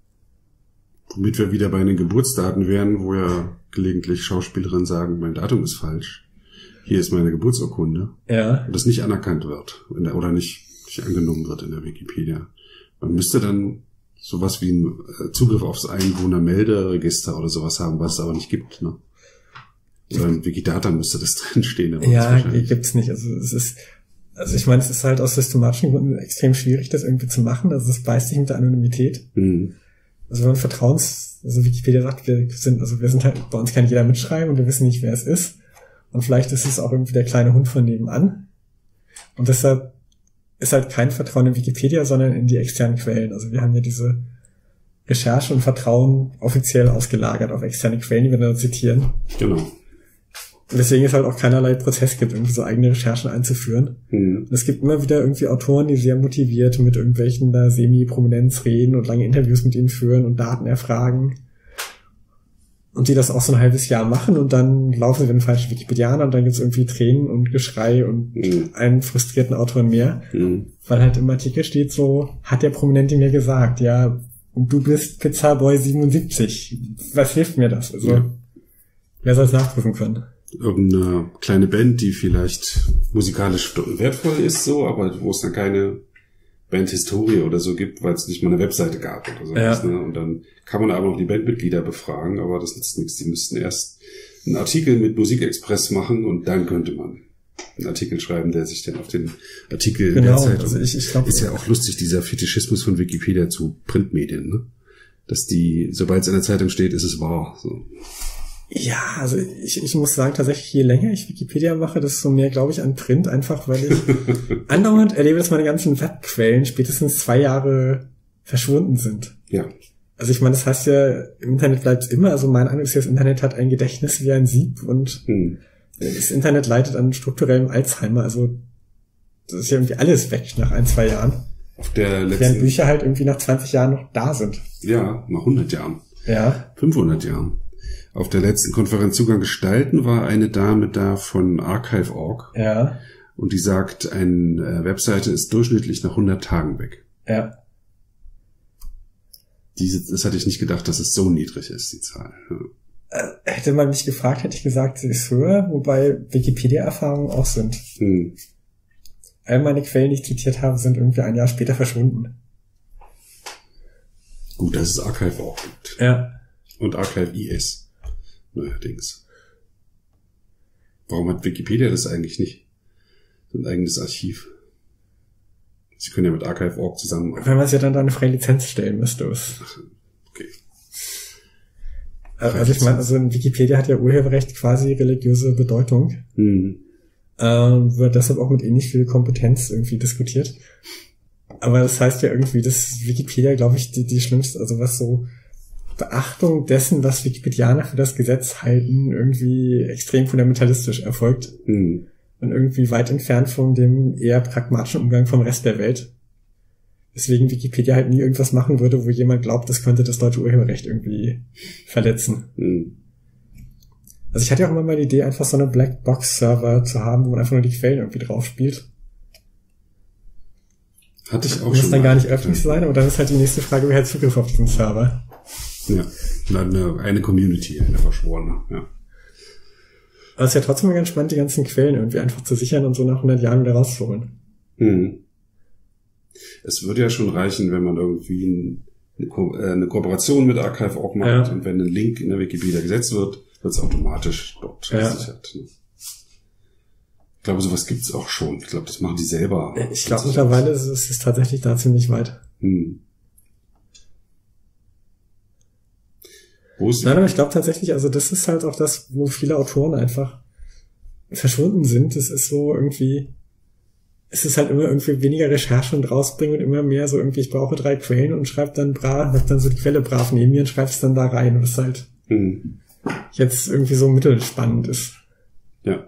Womit wir wieder bei den Geburtsdaten wären, wo ja gelegentlich Schauspielerinnen sagen, mein Datum ist falsch. Hier ist meine Geburtsurkunde. Ja. Und das nicht anerkannt wird oder nicht angenommen wird in der Wikipedia. Man müsste dann sowas wie einen Zugriff aufs Einwohnermelderegister oder sowas haben, was es aber nicht gibt, ne? Oder in Wikidata müsste das drinstehen. Ja, gibt's nicht. Also ich meine, es ist halt aus systematischen Gründen extrem schwierig, das irgendwie zu machen. Also es beißt sich mit der Anonymität. Also wenn man also Wikipedia sagt, wir sind halt, bei uns kann jeder mitschreiben und wir wissen nicht, wer es ist. Und vielleicht ist es auch irgendwie der kleine Hund von nebenan. Und deshalb ist halt kein Vertrauen in Wikipedia, sondern in die externen Quellen. Also wir haben ja diese Recherche und Vertrauen offiziell ausgelagert auf externe Quellen, die wir da zitieren. Genau. Und deswegen es halt auch keinerlei Prozess gibt, irgendwie so eigene Recherchen einzuführen. Und es gibt immer wieder irgendwie Autoren, die sehr motiviert mit irgendwelchen da Semi-Prominenz reden und lange Interviews mit ihnen führen und Daten erfragen. Und die das auch so ein halbes Jahr machen und dann laufen sie mit den falschen Wikipedianern und dann gibt's irgendwie Tränen und Geschrei und einen frustrierten Autor mehr. Weil halt im Artikel steht so, hat der Prominente mir gesagt, ja, du bist Pizzaboy 77. Was hilft mir das? Also, wer soll es nachprüfen können? Irgendeine kleine Band, die vielleicht musikalisch wertvoll ist, so, aber wo es dann keine Bandhistorie oder so gibt, weil es nicht mal eine Webseite gab oder sowas. Ne? Und dann kann man aber noch die Bandmitglieder befragen, aber das nützt nichts. Die müssten erst einen Artikel mit Musikexpress machen und dann könnte man einen Artikel schreiben, der sich dann auf den Artikel in der Zeitung... Also ich glaub, ist ja auch lustig, dieser Fetischismus von Wikipedia zu Printmedien, ne? Dass sobald es in der Zeitung steht, ist es wahr. So. Ja, also ich muss sagen, tatsächlich, je länger ich Wikipedia mache, desto mehr glaube ich an Print, einfach weil ich andauernd erlebe, dass meine ganzen Webquellen spätestens 2 Jahre verschwunden sind. Ja. Also ich meine, das heißt ja, im Internet bleibt es immer, also mein Eindruck ist ja, das Internet hat ein Gedächtnis wie ein Sieb und das Internet leidet an strukturellem Alzheimer, also das ist ja irgendwie alles weg nach 1-2 Jahren. Während Bücher halt irgendwie nach 20 Jahren noch da sind. Ja, nach 100 Jahren. Ja. 500 Jahren. Auf der letzten Konferenz Zugang gestalten war eine Dame da von Archive.org. Ja. Und die sagt, eine Webseite ist durchschnittlich nach 100 Tagen weg. Ja. Das hatte ich nicht gedacht, dass es so niedrig ist, die Zahl. Ja. Hätte man mich gefragt, hätte ich gesagt, sie ist höher, wobei Wikipedia-Erfahrungen auch sind. All meine Quellen, die ich zitiert habe, sind irgendwie ein Jahr später verschwunden. Gut, dass es Archive auch gibt. Ja. Und Archive IS. Neuerdings. Warum hat Wikipedia das eigentlich nicht? Ein eigenes Archiv. Sie können ja mit Archive.org zusammenarbeiten. Wenn man es ja dann da eine freie Lizenz stellen müsste. Ach, okay. Also ich meine, also in Wikipedia hat ja Urheberrecht quasi religiöse Bedeutung. Wird deshalb auch mit ähnlich viel Kompetenz irgendwie diskutiert. Aber das heißt ja irgendwie, dass Wikipedia, glaube ich, die schlimmste, also was so Beachtung dessen, was Wikipedianer für das Gesetz halten, irgendwie extrem fundamentalistisch erfolgt. Und irgendwie weit entfernt von dem eher pragmatischen Umgang vom Rest der Welt. Deswegen Wikipedia halt nie irgendwas machen würde, wo jemand glaubt, das könnte das deutsche Urheberrecht irgendwie verletzen. Also ich hatte ja auch immer mal die Idee, einfach so eine Blackbox-Server zu haben, wo man einfach nur die Quellen irgendwie drauf spielt. Hatte ich auch muss schon. Dann gar nicht öffentlich sein, aber dann ist halt die nächste Frage, wer hat Zugriff auf diesen Server? Ja, eine Community, eine verschworene, ja. Aber es ist ja trotzdem mal ganz spannend, die ganzen Quellen irgendwie einfach zu sichern und so nach 100 Jahren wieder rauszuholen. Es würde ja schon reichen, wenn man irgendwie eine Kooperation mit Archive.org macht und wenn ein Link in der Wikipedia gesetzt wird, wird es automatisch dort gesichert. Ich glaube, sowas gibt's auch schon. Ich glaube, das machen die selber. Ich glaube, mittlerweile ist es tatsächlich da ziemlich weit. Nein, aber ich glaube tatsächlich, also das ist halt auch das, wo viele Autoren einfach verschwunden sind. Das ist so irgendwie, es ist halt immer irgendwie weniger Recherche und rausbringen und immer mehr so irgendwie, ich brauche 3 Quellen und schreibe dann hab dann so die Quelle brav neben mir und schreibe es dann da rein. Und das halt jetzt irgendwie so mittelspannend ist. Ja.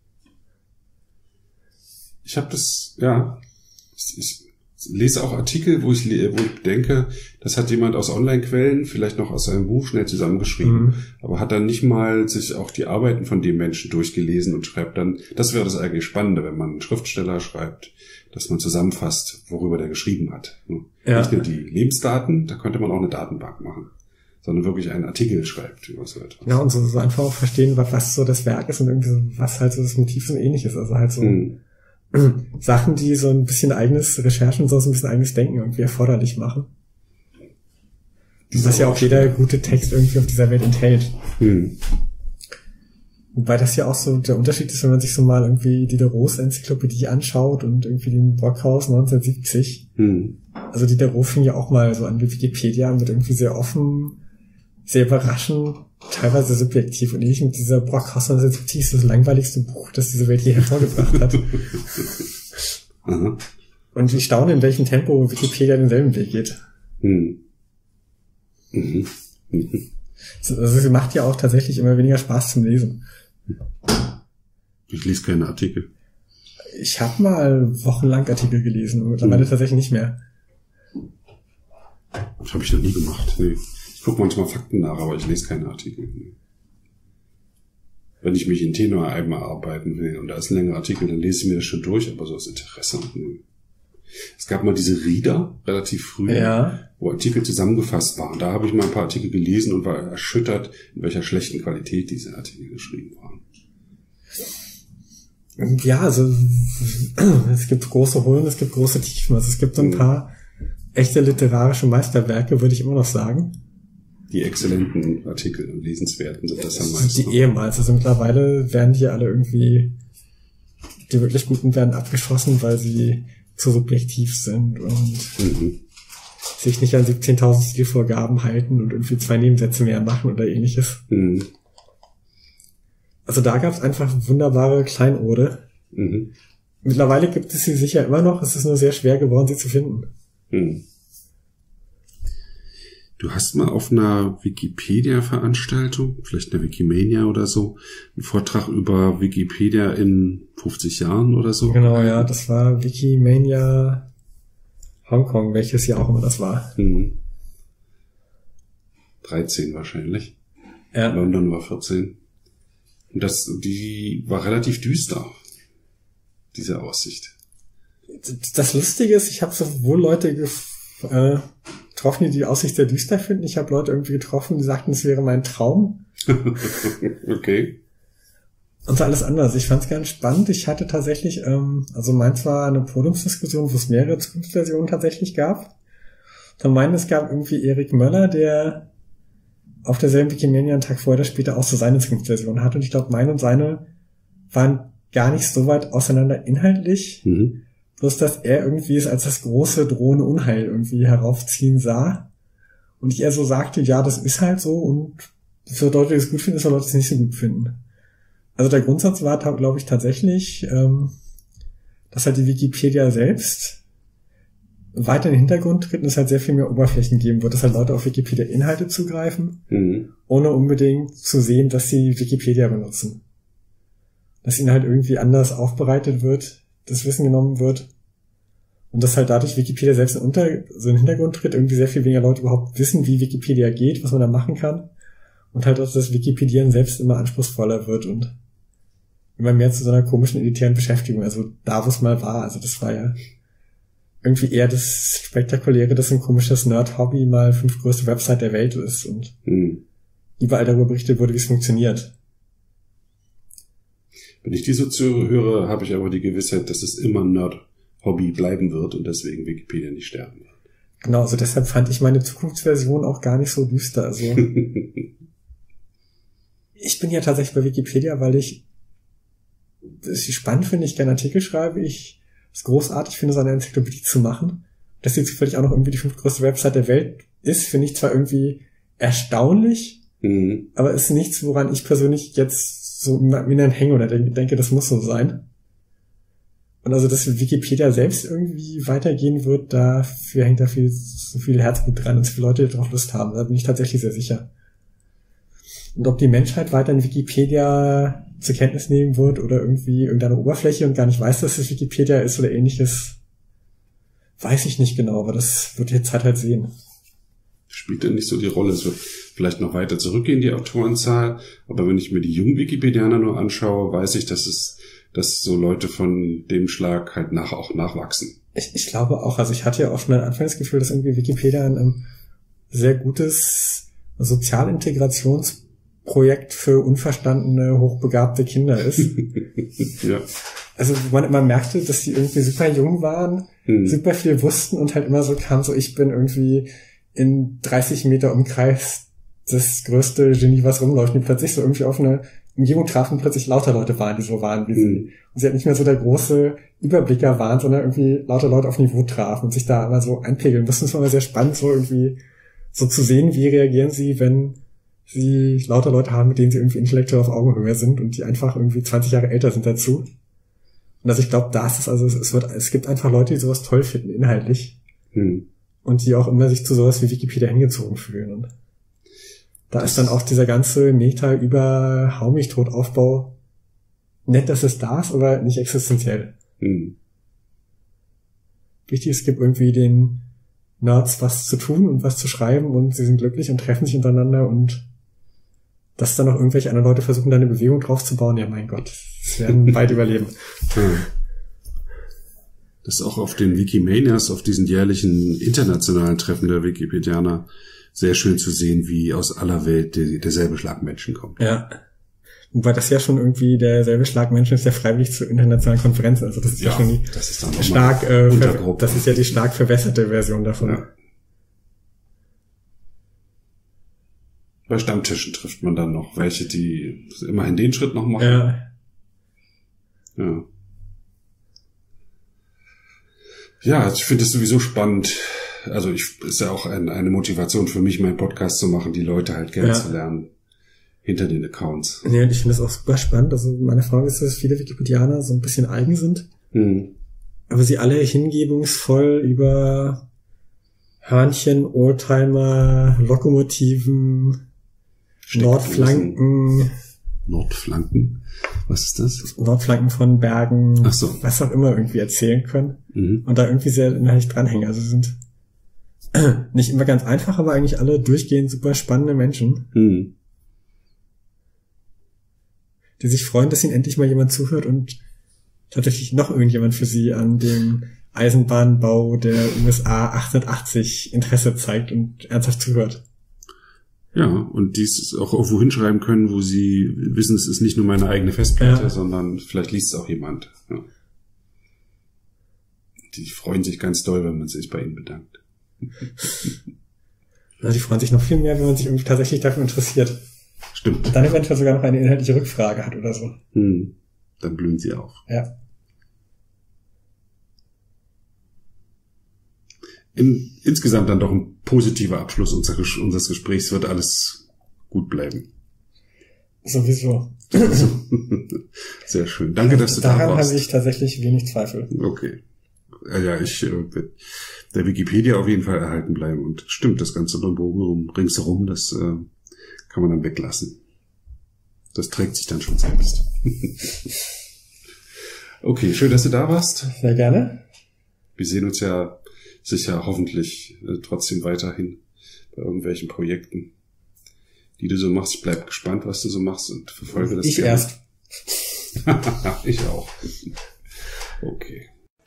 Ich habe das, ich lese auch Artikel, wo ich denke, das hat jemand aus Online-Quellen, vielleicht noch aus seinem Buch schnell zusammengeschrieben, aber hat dann nicht mal sich auch die Arbeiten von dem Menschen durchgelesen und schreibt dann, das wäre das eigentlich Spannende, wenn man einen Schriftsteller schreibt, dass man zusammenfasst, worüber der geschrieben hat. Nicht nur die Lebensdaten, da könnte man auch eine Datenbank machen, sondern wirklich einen Artikel schreibt über so etwas. Ja, und so einfach auch verstehen, was so das Werk ist und irgendwie so, was halt so das Motiv so ähnlich ist. Also halt so Sachen, die so ein bisschen eigenes Recherchen, so ein bisschen eigenes Denken irgendwie erforderlich machen. Was ja auch jeder gute Text irgendwie auf dieser Welt enthält. Wobei das ja auch so der Unterschied ist, wenn man sich so mal irgendwie die Diderot-Enzyklopädie anschaut und irgendwie den Brockhaus 1970. Also Diderot fing ja auch mal so an wie Wikipedia mit irgendwie sehr offen, sehr überraschend, teilweise subjektiv und ähnlich mit dieser Brockhaus 1970 ist das langweiligste Buch, das diese Welt je hervorgebracht hat. Und ich staune, in welchem Tempo Wikipedia denselben Weg geht. Also sie macht ja auch tatsächlich immer weniger Spaß zum Lesen. Ich lese keine Artikel. Ich habe mal wochenlang Artikel gelesen und mittlerweile tatsächlich nicht mehr. Das habe ich noch nie gemacht. Nee. Ich gucke manchmal Fakten nach, aber ich lese keine Artikel. Nee. Wenn ich mich in Tenor einmal arbeiten will und da ist ein längerer Artikel, dann lese ich mir das schon durch, aber so aus Interesse. Nee. Es gab mal diese Reader, relativ früh, wo Artikel zusammengefasst waren. Da habe ich mal ein paar Artikel gelesen und war erschüttert, in welcher schlechten Qualität diese Artikel geschrieben waren. Ja, also es gibt große Höhen, es gibt große Tiefen. Also es gibt so ein paar echte literarische Meisterwerke, würde ich immer noch sagen. Die exzellenten Artikel und lesenswerten sind das am meisten. Die ehemals, also mittlerweile werden die alle irgendwie, die wirklich guten werden abgeschossen, weil sie zu subjektiv sind und sich nicht an 17.000 Stilvorgaben halten und irgendwie 2 Nebensätze mehr machen oder ähnliches. Also da gab es einfach wunderbare Kleinode. Mittlerweile gibt es sie sicher immer noch, es ist nur sehr schwer geworden, sie zu finden. Du hast mal auf einer Wikipedia-Veranstaltung, vielleicht eine Wikimania oder so, einen Vortrag über Wikipedia in 50 Jahren oder so. Genau, ja, das war Wikimania Hongkong, welches Jahr auch immer das war. 13 wahrscheinlich. Ja. London war 14. Und die war relativ düster. diese Aussicht. Das Lustige ist, ich habe sowohl Leute getroffen, die Aussicht sehr düster finden. Ich habe Leute irgendwie getroffen, die sagten, es wäre mein Traum. Okay. Und so alles anders. Ich fand es ganz spannend. Ich hatte tatsächlich, also meins war eine Podiumsdiskussion, wo es mehrere Zukunftsversionen tatsächlich gab. Dann meinen, es gab irgendwie Erik Möller, der auf derselben Wikimania einen Tag vorher oder später auch so seine Zukunftsversion hat. Und ich glaube, meine und seine waren gar nicht so weit auseinander inhaltlich. Bloß, dass er irgendwie es als das große drohende Unheil irgendwie heraufziehen sah. Und ich eher so sagte, ja, das ist halt so und für Leute, die es gut finden, ist für Leute, die es nicht so gut finden. Also der Grundsatz war, glaube ich, tatsächlich, dass halt die Wikipedia selbst weiter in den Hintergrund tritt und es halt sehr viel mehr Oberflächen geben wird, dass halt Leute auf Wikipedia-Inhalte zugreifen, ohne unbedingt zu sehen, dass sie Wikipedia benutzen. Dass ihnen halt irgendwie anders aufbereitet wird, das Wissen genommen wird und dass halt dadurch Wikipedia selbst so in den Hintergrund tritt, irgendwie sehr viel weniger Leute überhaupt wissen, wie Wikipedia geht, was man da machen kann und halt auch das Wikipedieren selbst immer anspruchsvoller wird und immer mehr zu so einer komischen elitären Beschäftigung, also da, wo es mal war, also das war ja irgendwie eher das Spektakuläre, dass ein komisches Nerd-Hobby mal 5 größte Website der Welt ist und überall darüber berichtet wurde, wie es funktioniert. Wenn ich die so höre, habe ich aber die Gewissheit, dass es immer ein Nerd-Hobby bleiben wird und deswegen Wikipedia nicht sterben wird. Genau, also deshalb fand ich meine Zukunftsversion auch gar nicht so düster. Also ich bin ja tatsächlich bei Wikipedia, weil ich es spannend finde, ich gerne Artikel schreibe, ich es großartig finde, so eine Enzyklopädie zu machen. Dass sie zufällig auch noch irgendwie die 5 größte Website der Welt ist, finde ich zwar irgendwie erstaunlich, aber ist nichts, woran ich persönlich jetzt so im Inneren hänge oder denke, das muss so sein. Und also, dass Wikipedia selbst irgendwie weitergehen wird, dafür hängt da so viel Herzblut dran und so viele Leute, die darauf Lust haben. Da bin ich tatsächlich sehr sicher. Und ob die Menschheit weiter in Wikipedia zur Kenntnis nehmen wird oder irgendwie irgendeine Oberfläche und gar nicht weiß, dass es Wikipedia ist oder ähnliches, weiß ich nicht genau, aber das wird die Zeit halt sehen. Spielt denn nicht so die Rolle. Es wird vielleicht noch weiter zurückgehen, die Autorenzahl, aber wenn ich mir die jungen Wikipedianer nur anschaue, weiß ich, dass so Leute von dem Schlag halt auch nachwachsen. Ich glaube auch, also ich hatte ja auch schon am Anfang das Gefühl, dass irgendwie Wikipedia ein sehr gutes Sozialintegrationsprojekt für unverstandene, hochbegabte Kinder ist. Ja. Also man immer merkte, dass die irgendwie super jung waren, super viel wussten und halt immer so kam, so ich bin irgendwie in 30 Meter Umkreis das größte Genie, was rumläuft, die plötzlich so irgendwie auf eine Umgebung trafen, plötzlich lauter Leute waren, die so waren wie sie. Und sie halt nicht mehr so der große Überblicker waren, sondern irgendwie lauter Leute auf Niveau trafen und sich da immer so einpegeln mussten. Das war immer sehr spannend, so irgendwie so zu sehen, wie reagieren sie, wenn sie lauter Leute haben, mit denen sie irgendwie intellektuell auf Augenhöhe sind und die einfach irgendwie 20 Jahre älter sind dazu. Und also ich glaube, es gibt einfach Leute, die sowas toll finden, inhaltlich. Und die auch immer sich zu sowas wie Wikipedia hingezogen fühlen. Und da ist dann auch dieser ganze Meta über Hau mich tot Aufbau nett, dass es da ist, aber nicht existenziell. Wichtig, es gibt irgendwie den Nerds was zu tun und was zu schreiben und sie sind glücklich und treffen sich untereinander und dass dann noch irgendwelche anderen Leute versuchen, da eine Bewegung drauf zu bauen, ja mein Gott, es werden beide überleben. Das ist auch auf den Wikimanias, auf diesen jährlichen internationalen Treffen der Wikipedianer sehr schön zu sehen, wie aus aller Welt derselbe Schlag Menschen kommt. Ja. Wobei das ja schon irgendwie derselbe Schlag Menschen ist, der freiwillig zu internationalen Konferenzen. Also das ist ja schon die das ist dann stark, das ist ja die stark verwässerte Version davon. Ja. Bei Stammtischen trifft man dann noch welche, die immerhin den Schritt noch machen. Ja. Ja, ich finde es sowieso spannend. Also ist ja auch eine Motivation für mich, meinen Podcast zu machen, die Leute halt kennenzulernen hinter den Accounts. Ja, und ich finde es auch super spannend. Also meine Erfahrung ist, dass viele Wikipedianer so ein bisschen eigen sind. Aber sie alle hingebungsvoll über Hörnchen, Oldtimer, Lokomotiven, Nordflanken. Was ist das? Nordflanken von Bergen, ach so, was auch immer irgendwie erzählen können. Und da irgendwie sehr inhaltlich dranhängen. Also sie sind nicht immer ganz einfach, aber eigentlich alle durchgehend super spannende Menschen. Die sich freuen, dass ihnen endlich mal jemand zuhört und tatsächlich noch irgendjemand für sie an dem Eisenbahnbau der USA 1880 Interesse zeigt und ernsthaft zuhört. Ja, und dies auch irgendwo hinschreiben können, wo sie wissen, es ist nicht nur meine eigene Festplatte, sondern vielleicht liest es auch jemand. Ja. Die freuen sich ganz doll, wenn man sich bei ihnen bedankt. Also die freuen sich noch viel mehr, wenn man sich irgendwie tatsächlich dafür interessiert. Stimmt. Und dann eventuell sogar noch eine inhaltliche Rückfrage hat oder so. Dann blühen sie auf. Ja. Insgesamt dann doch ein positiver Abschluss unseres Gesprächs. Wird alles gut bleiben. Sowieso. Sehr schön. Danke, dass du da warst. Daran habe ich tatsächlich wenig Zweifel. Okay. Ja, ich werde der Wikipedia auf jeden Fall erhalten bleiben. Und stimmt, das ganze Bogen ringsherum, das kann man dann weglassen. Das trägt sich dann schon selbst. Okay, schön, dass du da warst. Sehr gerne. Wir sehen uns ja sicher hoffentlich trotzdem weiterhin bei irgendwelchen Projekten, die du so machst. Ich bleib gespannt, was du so machst und verfolge das gerne. Erst. Ich auch. Okay.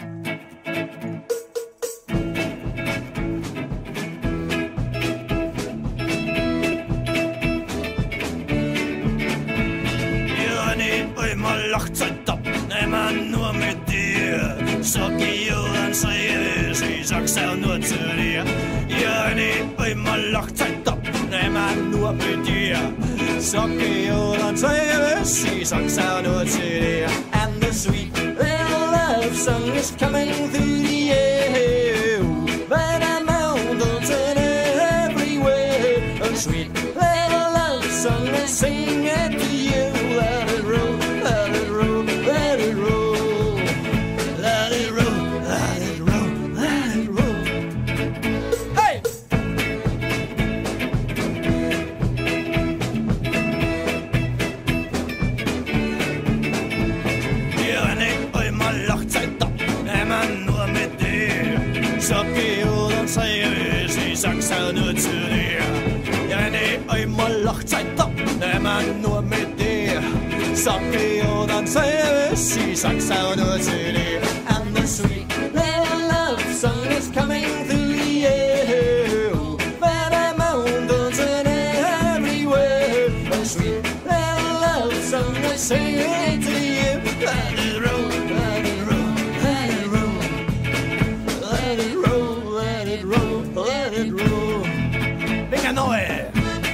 Hochzeit ab, nehmen nur mit dir. Sag ich und seriös, ich sag's auch nur zu dir. Ja, nicht einmal Hochzeit ab, nehmen nur mit dir. Sag ich und seriös, ich sag's auch nur zu dir. And the sweet little love song is coming through the air. By the mountains and everywhere. A sweet little love song is singing to you. Let it roll. Sag's auch nur zu dir. Ja, nee, einmal Hochzeit ab, nehmen nur mit dir. Sag ich und dann seriös, ich sag's auch nur zu dir. And the sweet little love song is coming through the air. Where the mountains and everywhere. A sweet little love song is singing to you. Let it roll, let it roll, let it roll. Let it roll, let it roll, let it roll. Venga, Noé.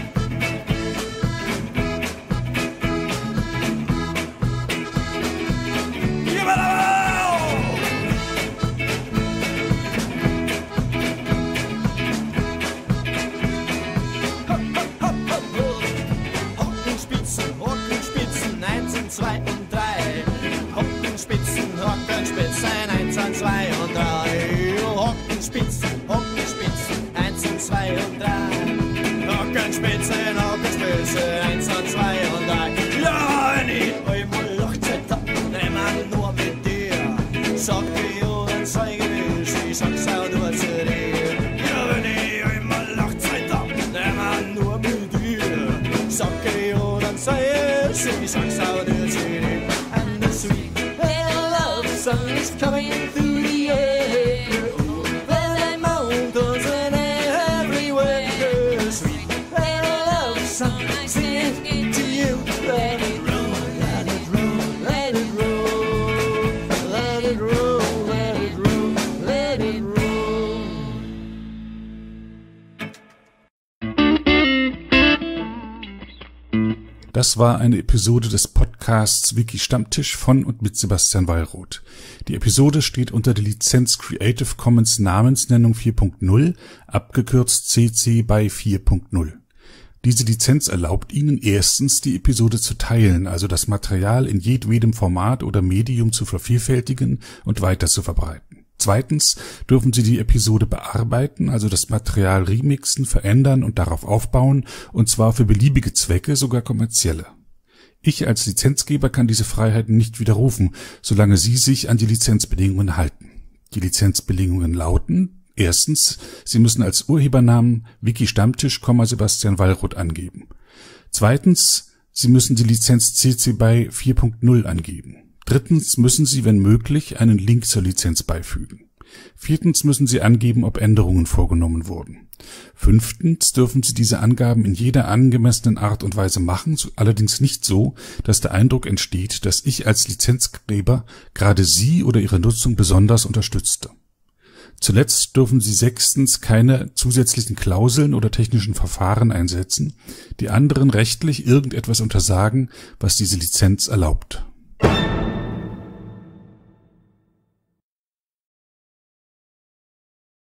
Hockenspitzen, 1 und 2 und 3. Hockenspitzen, Hockenspitzen, 1 und 2 und 3. Hockenspitzen, Hockenspitzen, 1 und 2 und 3. Hockenspitzen, Hockenspitzen, 1 und 2 und 3. Ja, nicht einmal Hochzeit ab, nehmen nur mit dir. Sag ich und zeige mich, ich sag's auch nur zu dir. Ja, wenn ich einmal Hochzeit ab, nehmen nur mit dir. Sag ich und zeige mich, ich sag's auch nur zu dir. And the sweet little love song is coming through the air. Where the mountains and everywhere. Sweet little love song singing to you. Let it roll, let it roll, let it roll. Let it roll, let it roll, let it roll. Das war eine Episode des Podcasts Wiki Stammtisch von und mit Sebastian Wallroth. Die Episode steht unter der Lizenz Creative Commons Namensnennung 4.0, abgekürzt CC BY 4.0. Diese Lizenz erlaubt Ihnen erstens, die Episode zu teilen, also das Material in jedwedem Format oder Medium zu vervielfältigen und weiter zu verbreiten. Zweitens dürfen Sie die Episode bearbeiten, also das Material remixen, verändern und darauf aufbauen, und zwar für beliebige Zwecke, sogar kommerzielle. Ich als Lizenzgeber kann diese Freiheiten nicht widerrufen, solange Sie sich an die Lizenzbedingungen halten. Die Lizenzbedingungen lauten: Erstens, Sie müssen als Urhebernamen Wiki Stammtisch, Sebastian Wallroth angeben. Zweitens, Sie müssen die Lizenz CC BY 4.0 angeben. Drittens müssen Sie, wenn möglich, einen Link zur Lizenz beifügen. Viertens müssen Sie angeben, ob Änderungen vorgenommen wurden. Fünftens dürfen Sie diese Angaben in jeder angemessenen Art und Weise machen, allerdings nicht so, dass der Eindruck entsteht, dass ich als Lizenzgeber gerade Sie oder Ihre Nutzung besonders unterstützte. Zuletzt dürfen Sie sechstens keine zusätzlichen Klauseln oder technischen Verfahren einsetzen, die anderen rechtlich irgendetwas untersagen, was diese Lizenz erlaubt.